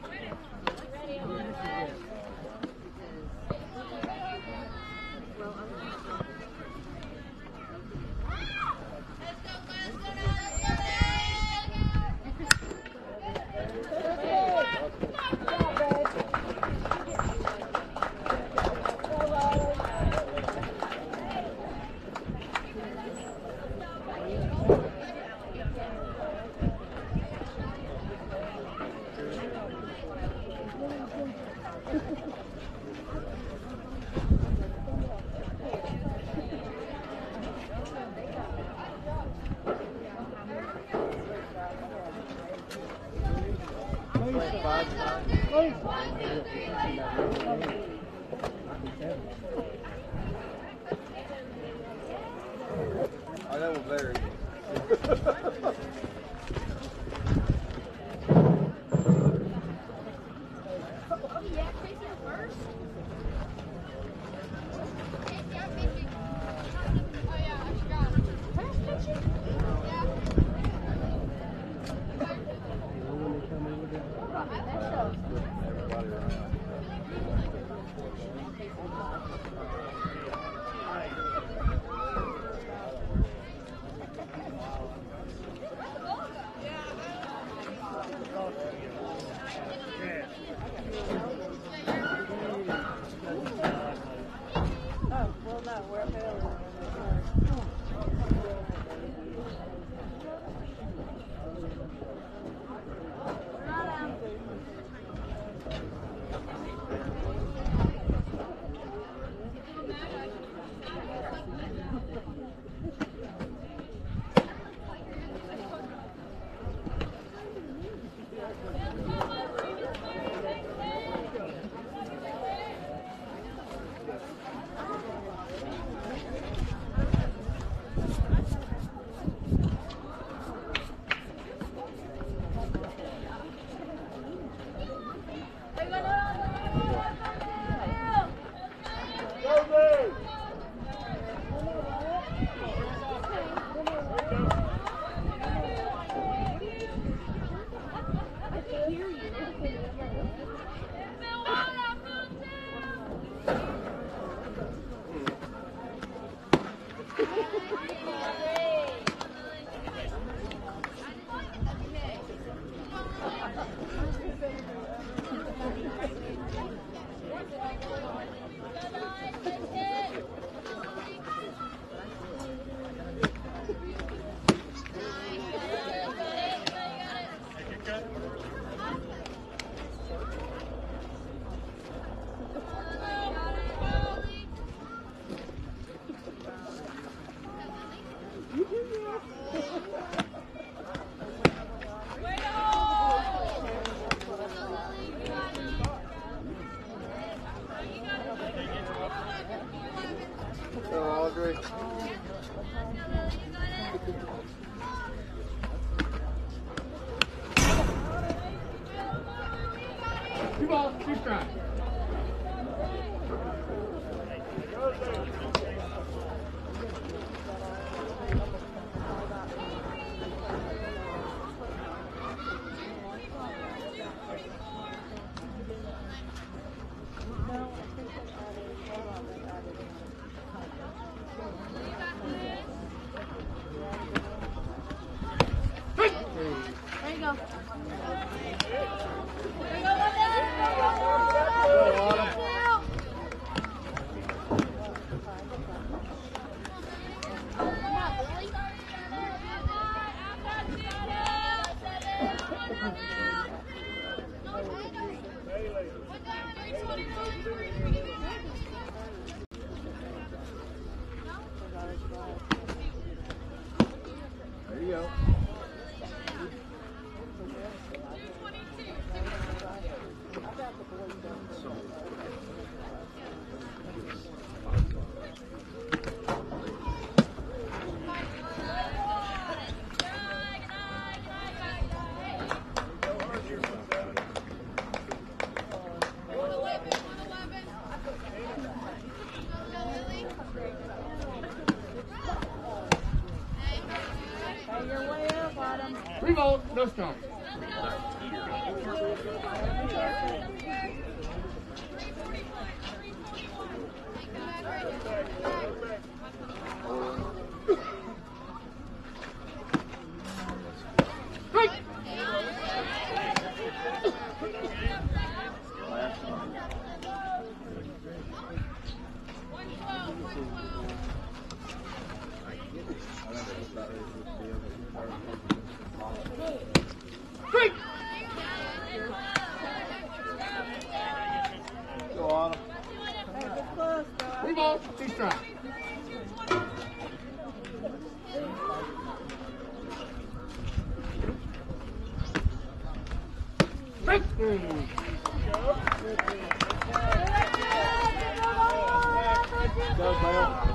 Oh, that was very everybody around. Two balls, two strikes. There you go. There you go. Hey, you're way up, Autumn. Three balls, no strikes. Go on him. Hey, get close, bro. Three balls, two strikes. Go, Bale.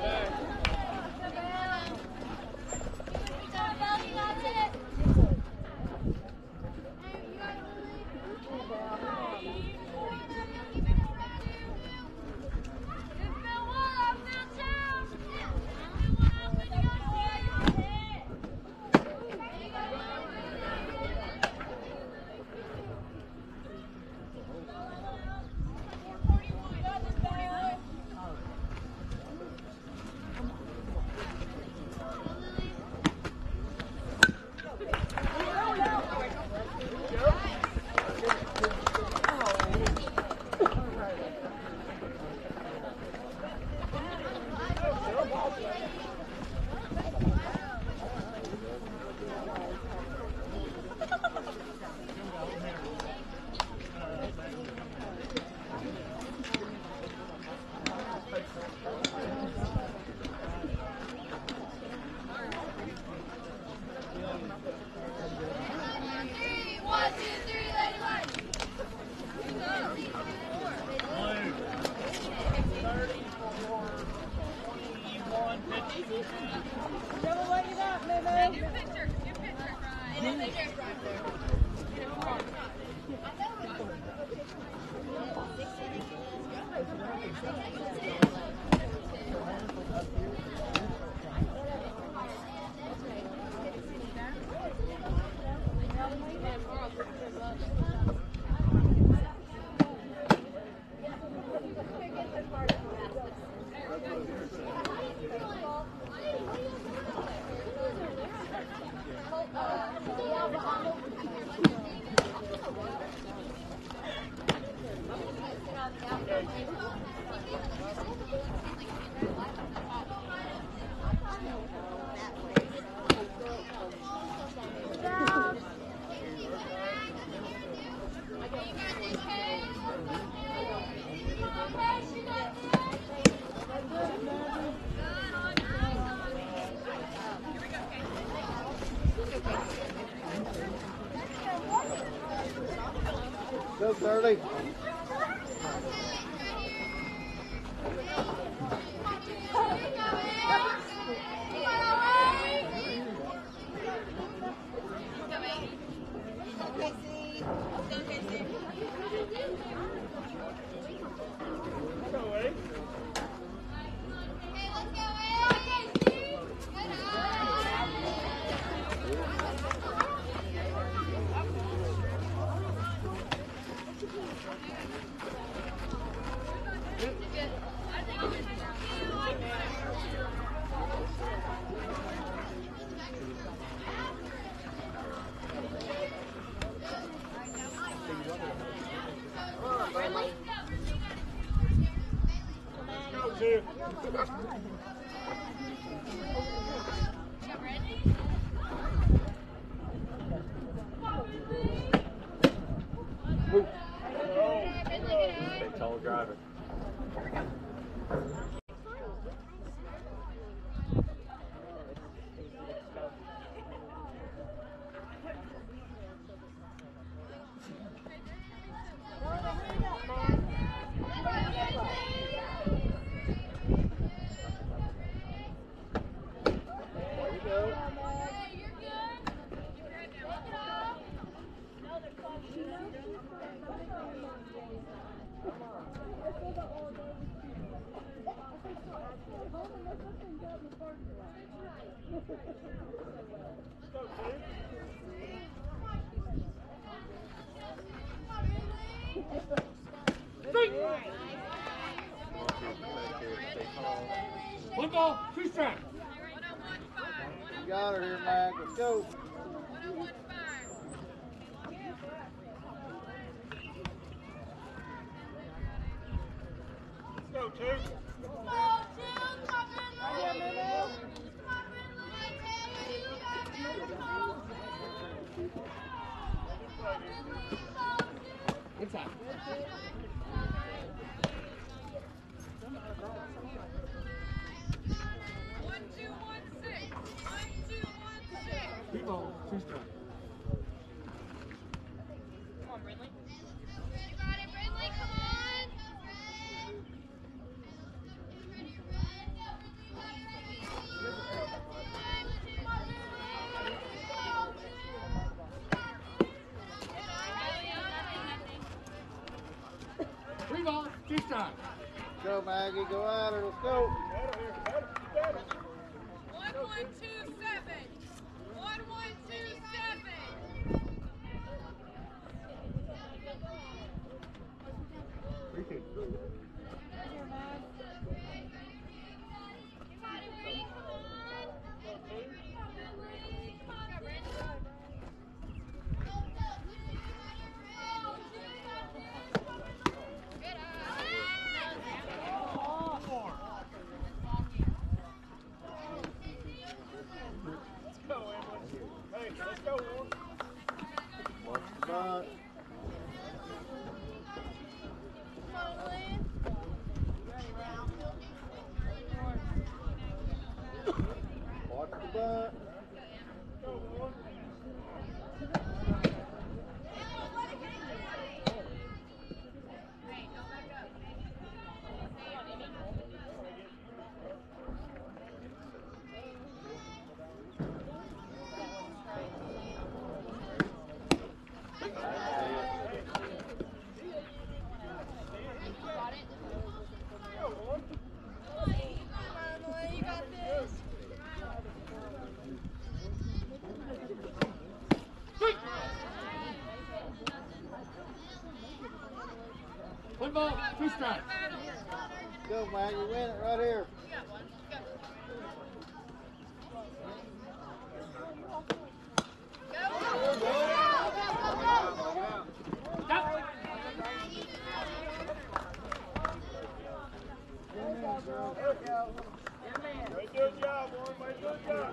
Double leg it up, baby. Your picture, right. And then they get right there. Go, 30. two. Big tall driver. One ball, two strikes. You got her here, Mac. Let's go. Let's go, two. Inside. 1-2-1-6. 1-2-1-6. Two balls, two strikes. Come on, Brindley. You got it, Brindley. Come on. Three balls, two strikes. Go, Maggie. Go at her. Let's go. 1-1-2-7. 1-1-2-7. Hey, let's go, Warren. Watch the butt. Watch the butt. Go, Warren. One ball, two strikes. Go, Maggie. Win it right here. Way to do a job, Warren. Way to do a job.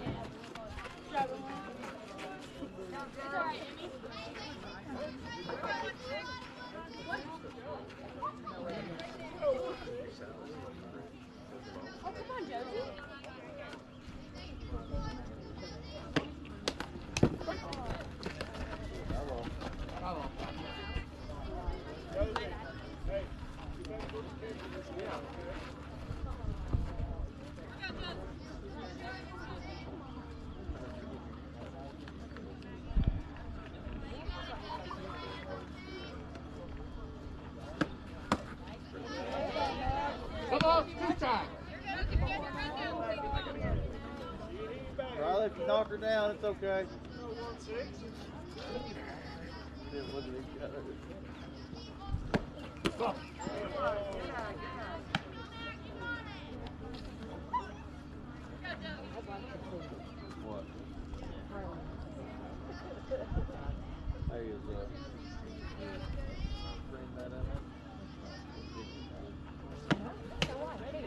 Oh, come on, Josie. Bravo. Hey. One ball, two strikes. Riley, if you knock her down, it's okay. Look at each other. Go. What? There is bring that in.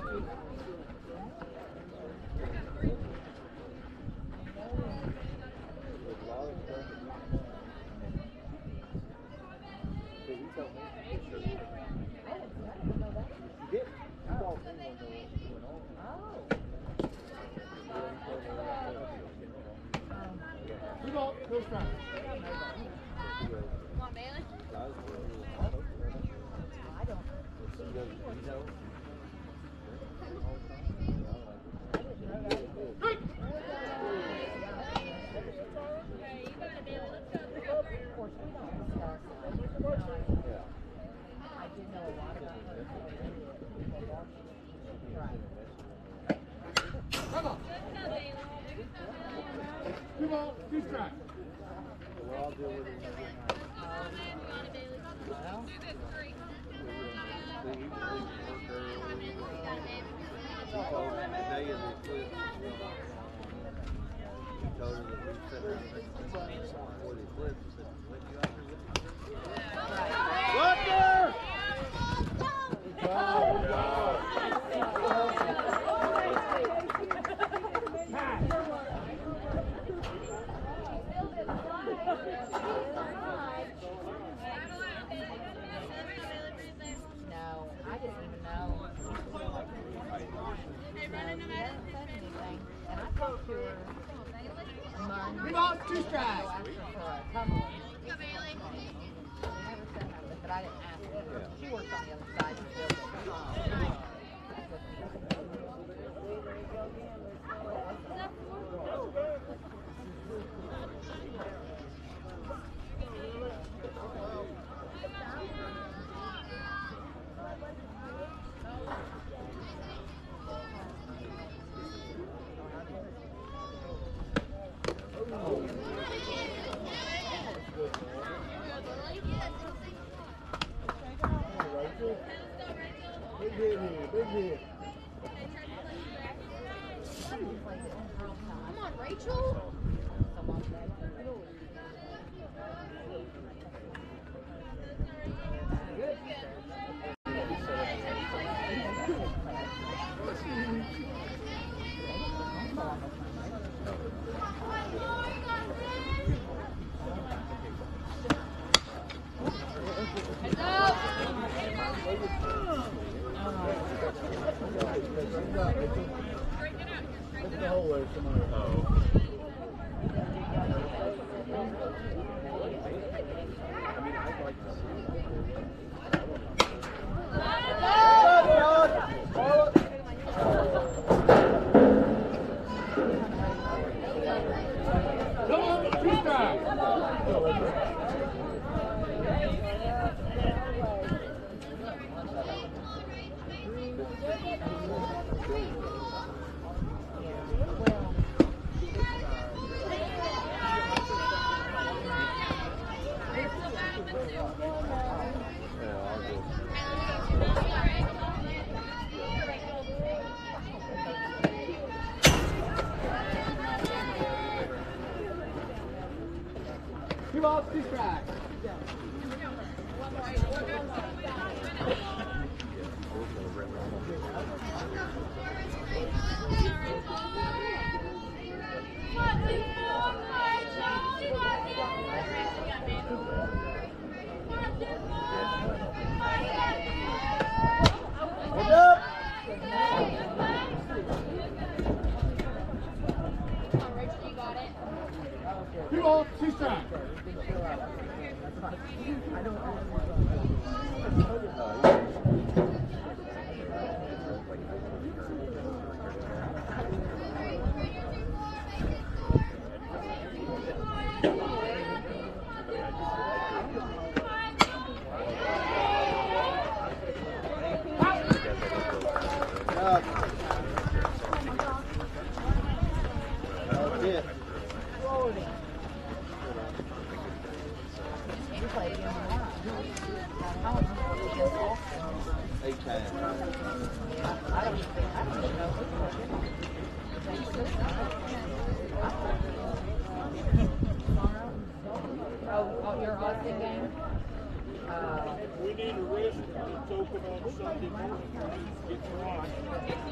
We need a rest. It's open on Sunday morning. Get to watch.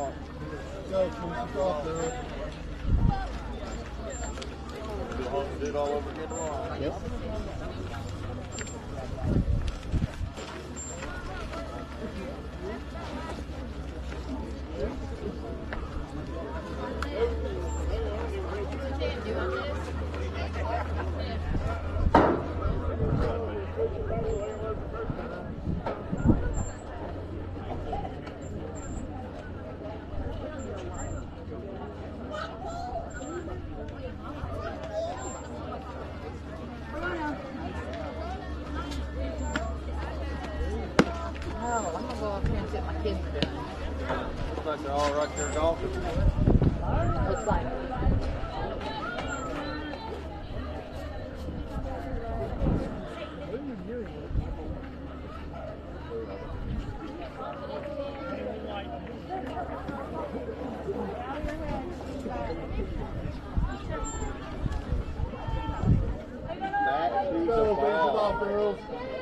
Go, finish it off there. Do it all over again tomorrow. Yep. Oh, I'm gonna go up here and see what my kids are doing. Looks like they're all right there golfing. Looks like. Go, finish it off, girls.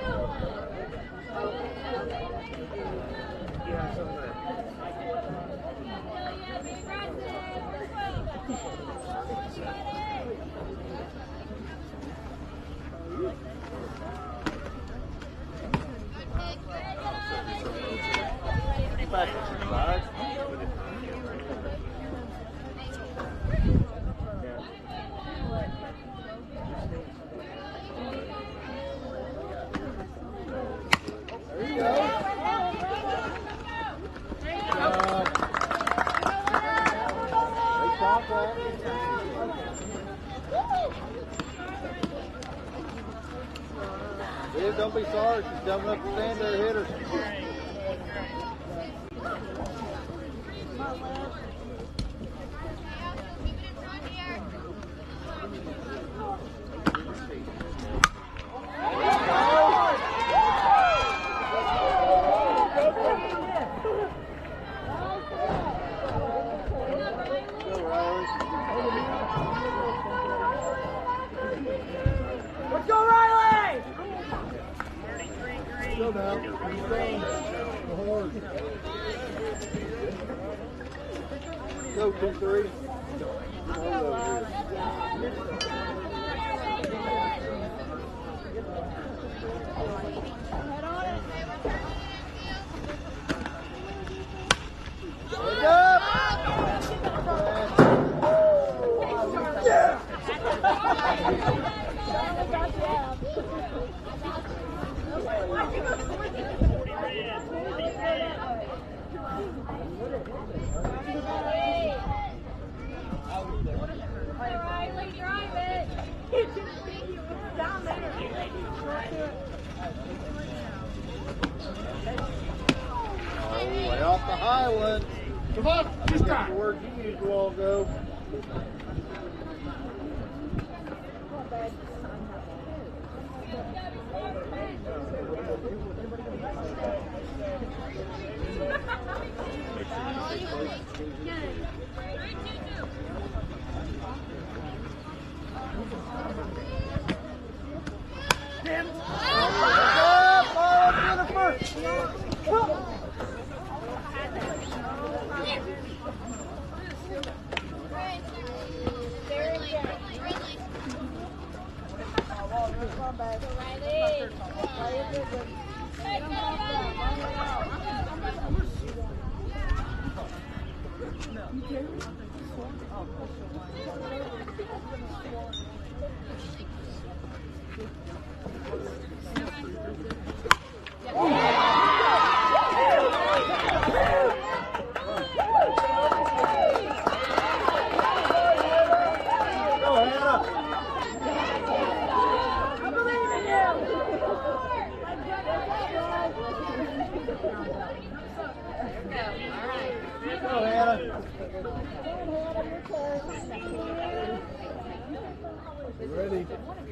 There you go. Great contact. Liv, don't be sorry. She's jumping up the stand there to hit her. Let's go, Riley! Go now. Keep going. Go hard. Go, 2-3. Wake up! Oh, way off the highland. Come on, this That's time. the word you used a while ago. Go, Hannah. Ready?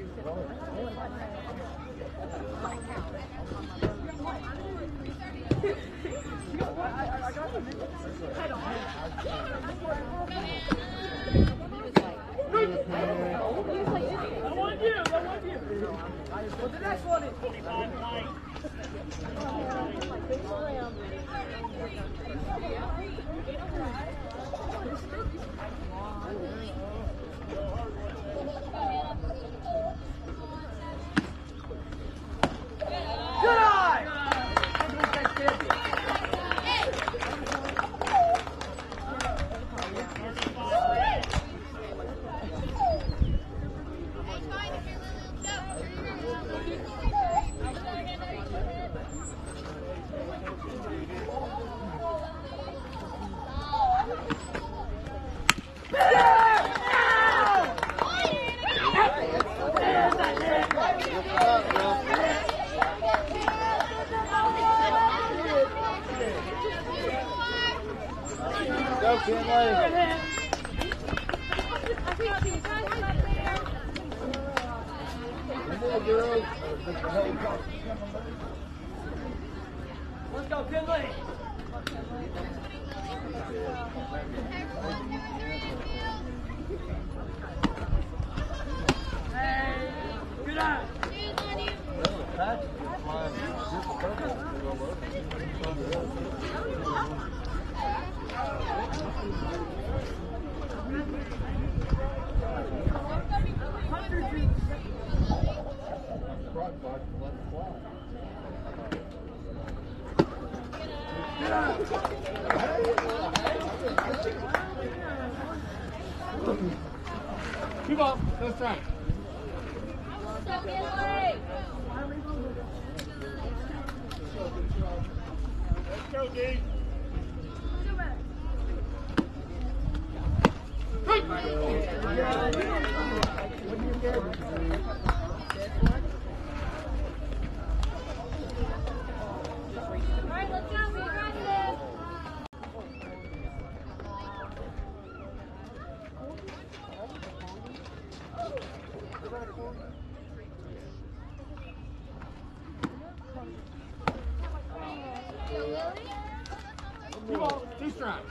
I want you. Well, the next one is 25 white. Go, Kinley. Let's go, Kinley. Hey, good eye. Keep up. Let's try. Let's go, D. Keep on. 2 strikes.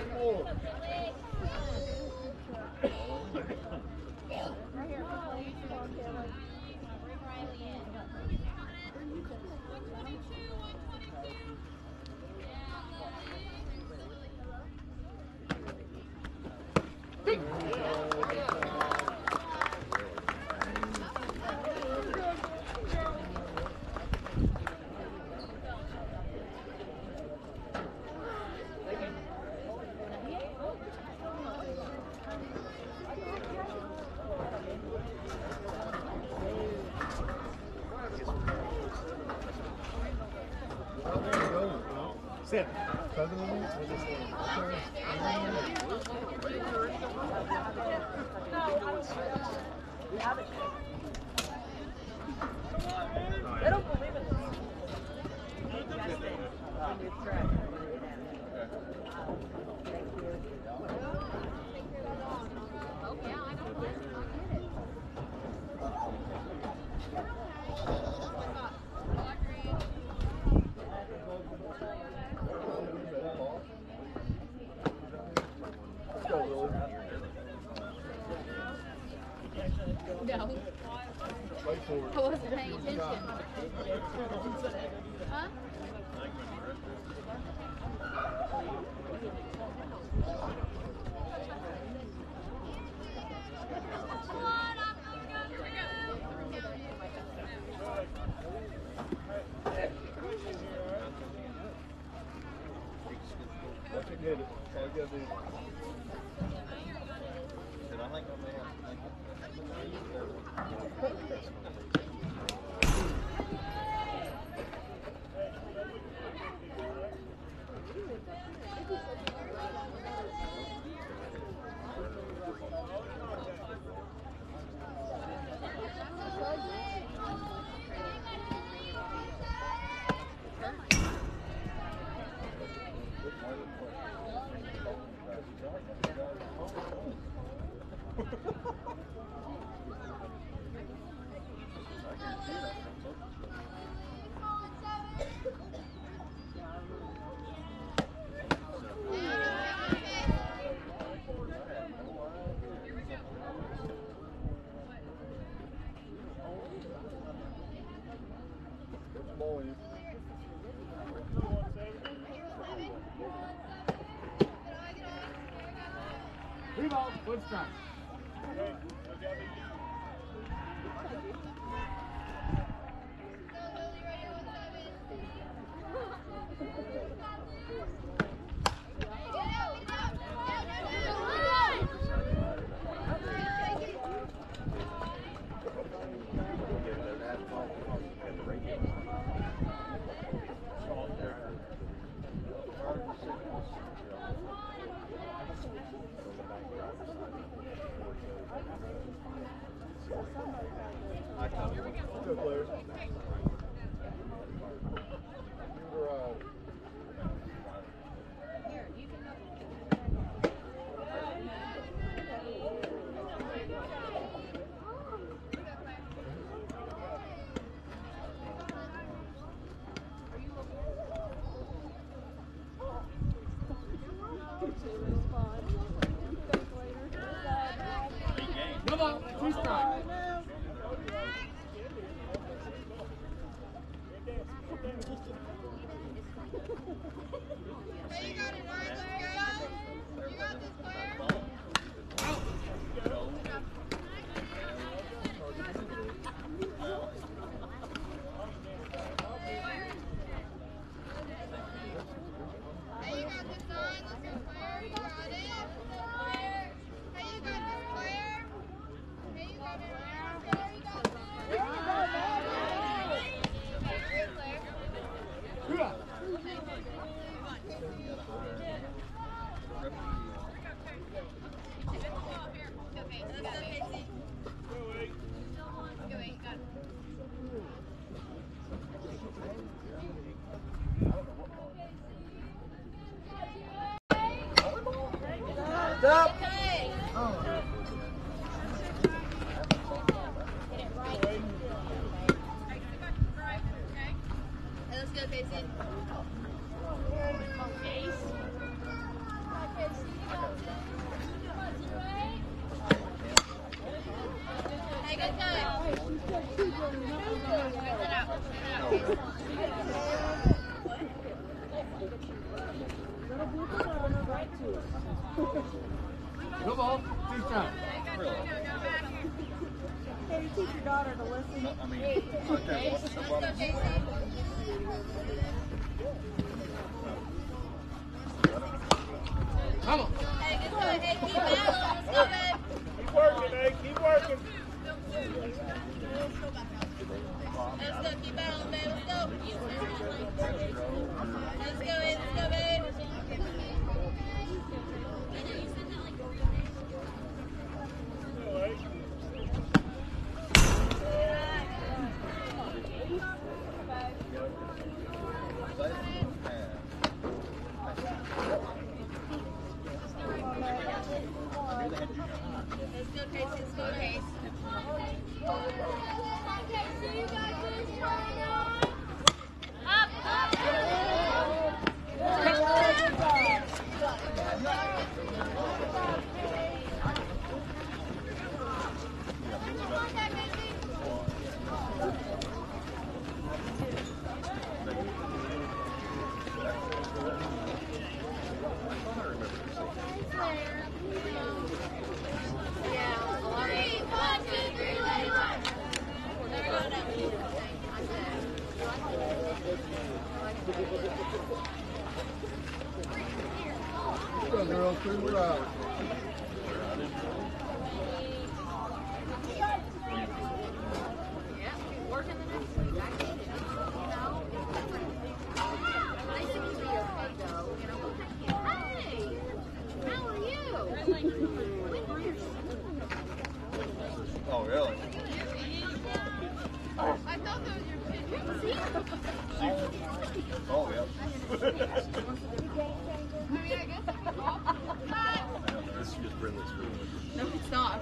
Sit. They don't believe in this. No. I wasn't paying attention. Huh? Rebound. 1 strike. Come on, 2 strikes. Hey, you got it, Ryan. Let's go. You got this, Claire. Hey, you got this, Ryan. Let's go, Claire. You got it. Hey, you got this, Claire. Hey, you got it, Ryan. Claire, you got this. Claire. Stop. Let's go, Casey. Hey, good touch. Get it out. Come on, 2 strikes. Hey, you teach your daughter to listen. I mean, okay, what's the bottom? Come on. Hey, good touch. Hey, keep battling. Let's go, babe. Keep working, eh? Keep working. Let's go, keep battling, babe. Let's go. Let's go, babe. Let's go, babe. Let's go, Casey. Let's go, Casey. Casey, you got this. Up, up. Go, girl. Through the route. Oh, really? I thought that was your picture. Oh, yeah. I mean, I guess it's off. This is just Brindley's food. No, it's not.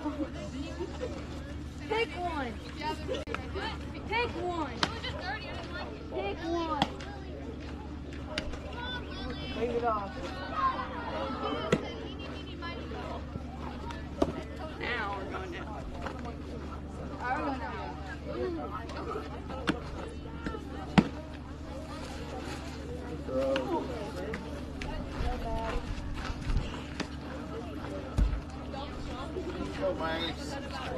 Pick one. Pick one. It was just dirty. I didn't like it. Pick one. Leave it off. Now we're going down. I don't know. Go, Mace.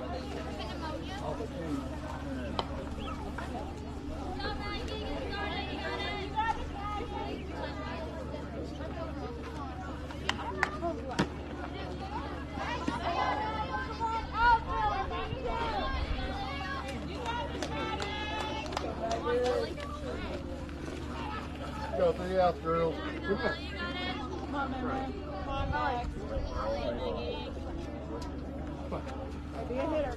Go 3 outs, girls. Come on, man. Come on, Alex. Be a hitter.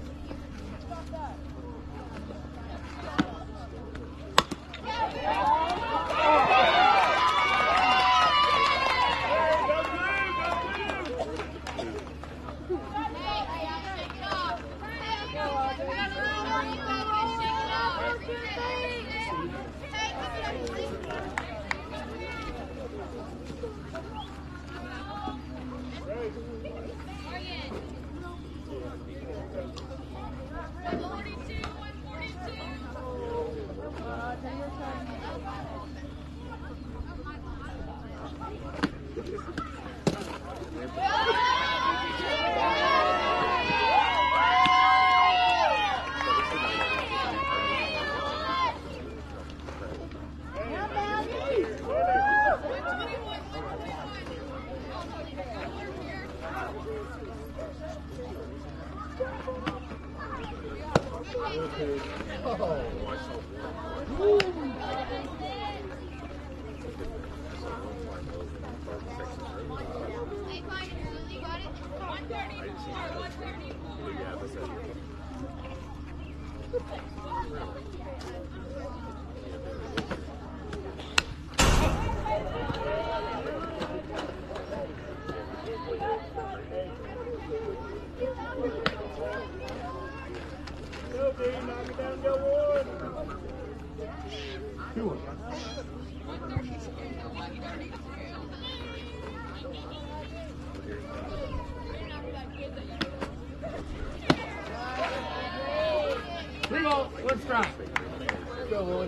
Let's try. Go, Lloyd.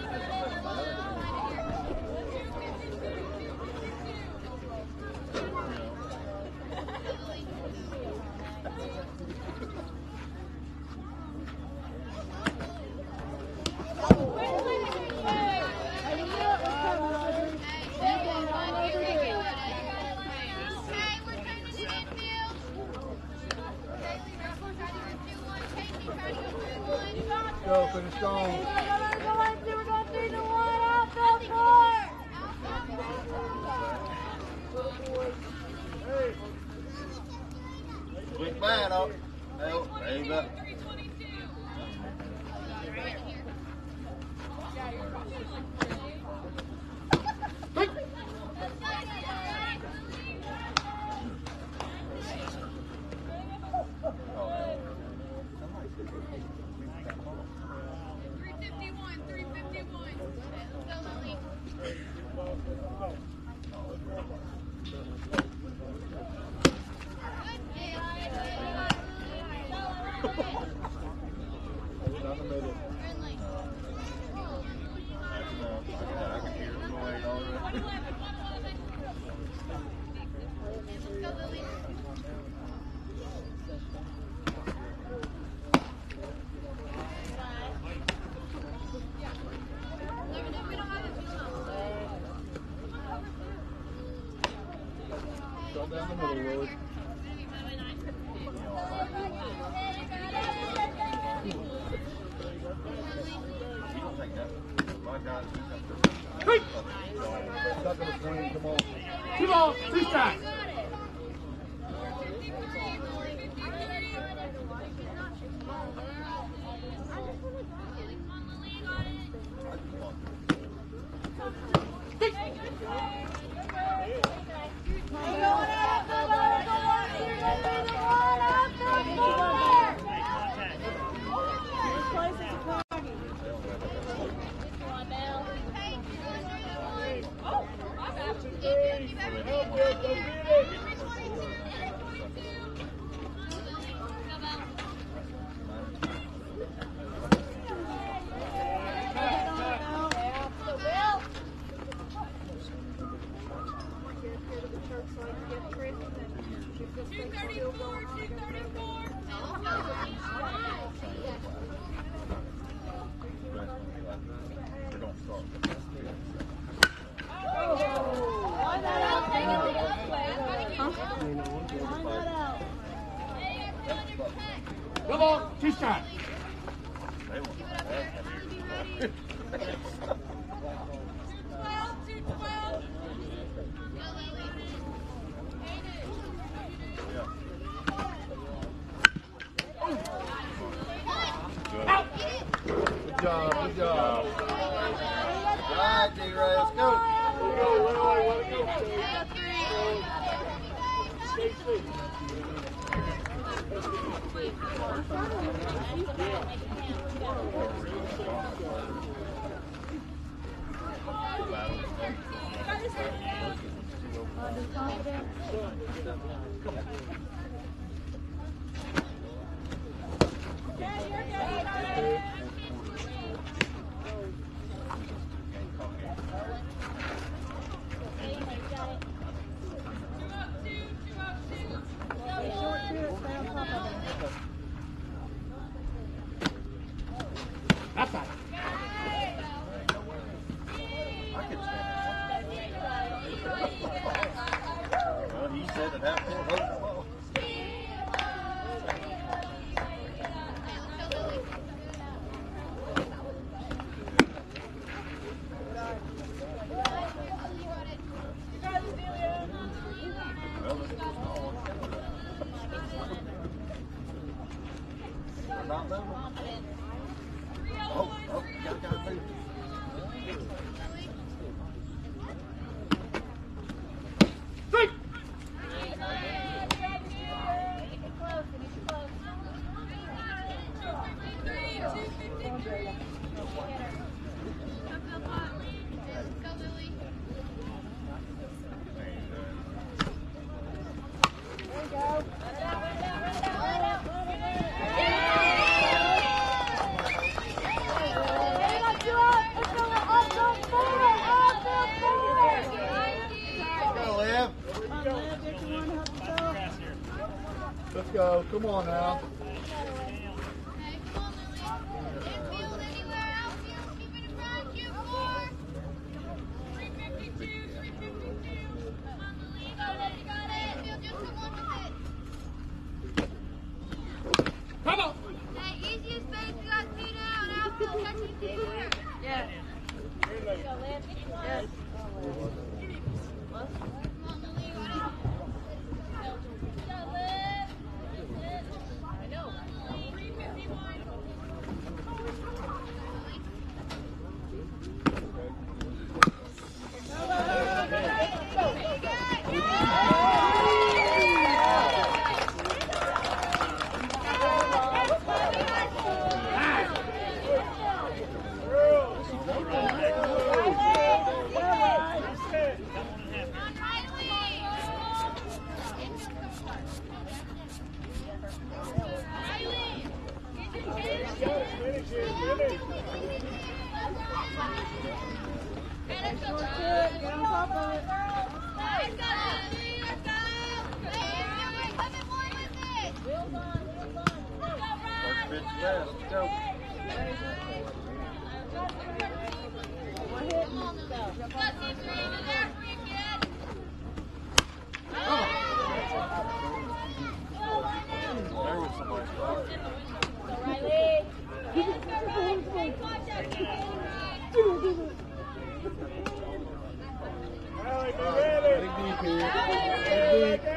Go, finish strong. Quick man up. There you go. Down the middle, Lloyd. Stuck in the swing, come on. Come on, this time. Come on, this time. Good job, good job. All right, D-Ray, let's go. That's right. Well, he said that half court Let's go. Come on now. Hey, come on, Lily. Infield anywhere, outfield, keep it in front, you four. 352, 352. Come on, Lily, you got it, you got it. Infield, just the one with it. Come on. Hey, easiest space, we got 2 down, outfield, catch it here. Yeah. Yes. Come on, Lily, you got it. I know. 351. Get on top of it. Let's go, Lily, let's go. Hey, come in one with it. Wheels on, wheels on. Let's go, Ryan. Pitch fast. Let's go. Come on, Lily. Got C3 in there for you, kid. There was somebody's spot. Riley. Let's go, Ryan. Take watch that kid. Pretty deep here. Pretty deep.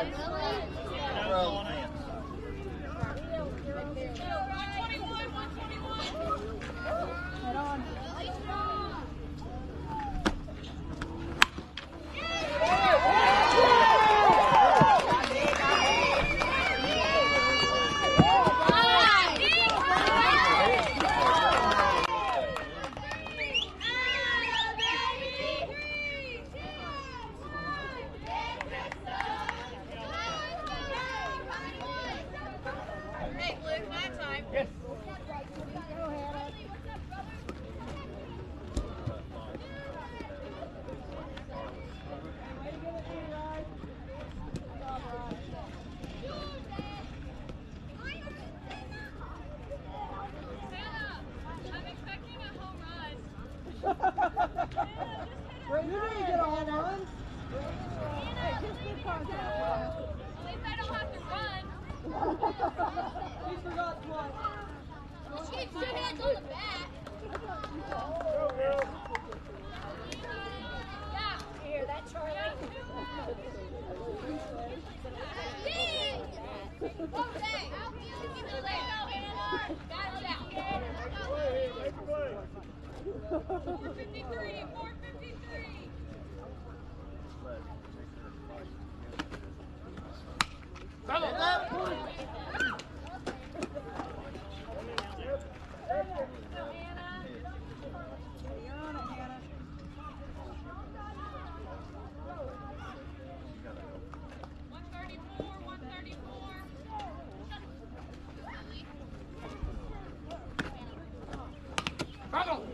Head on. Hey, Blue, my time. Yes. I'm expecting a home run. You didn't get a home run. Hey, just good contact. At least I don't have to run. He forgot twice. She had 2 hands on the bat. Yeah. Here, that Charlie. Ding! Okay. Outfield, keep it late. Go, Hannah. That's out. 453, 453. Come on. You're on it, Hannah. Come on.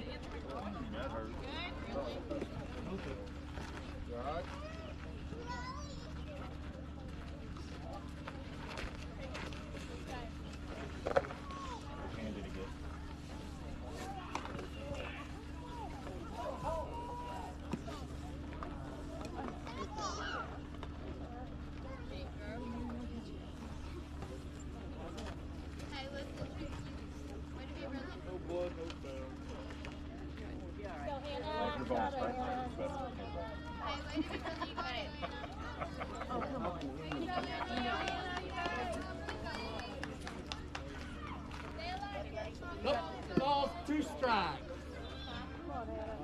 Hey, listen. Way to be brilliant. No blood, no foul. Your ball's back there. Hey, way to be brilliant. You got it. Oh, come on. You got it. You got it. You got it. Stay alive. Nope. Ball's 2 strikes. Come on, Hannah.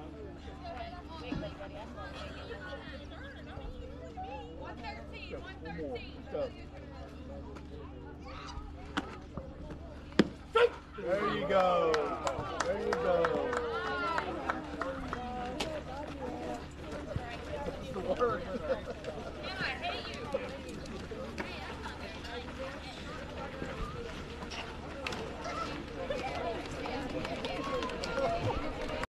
113. One more. 113. Go. There you go.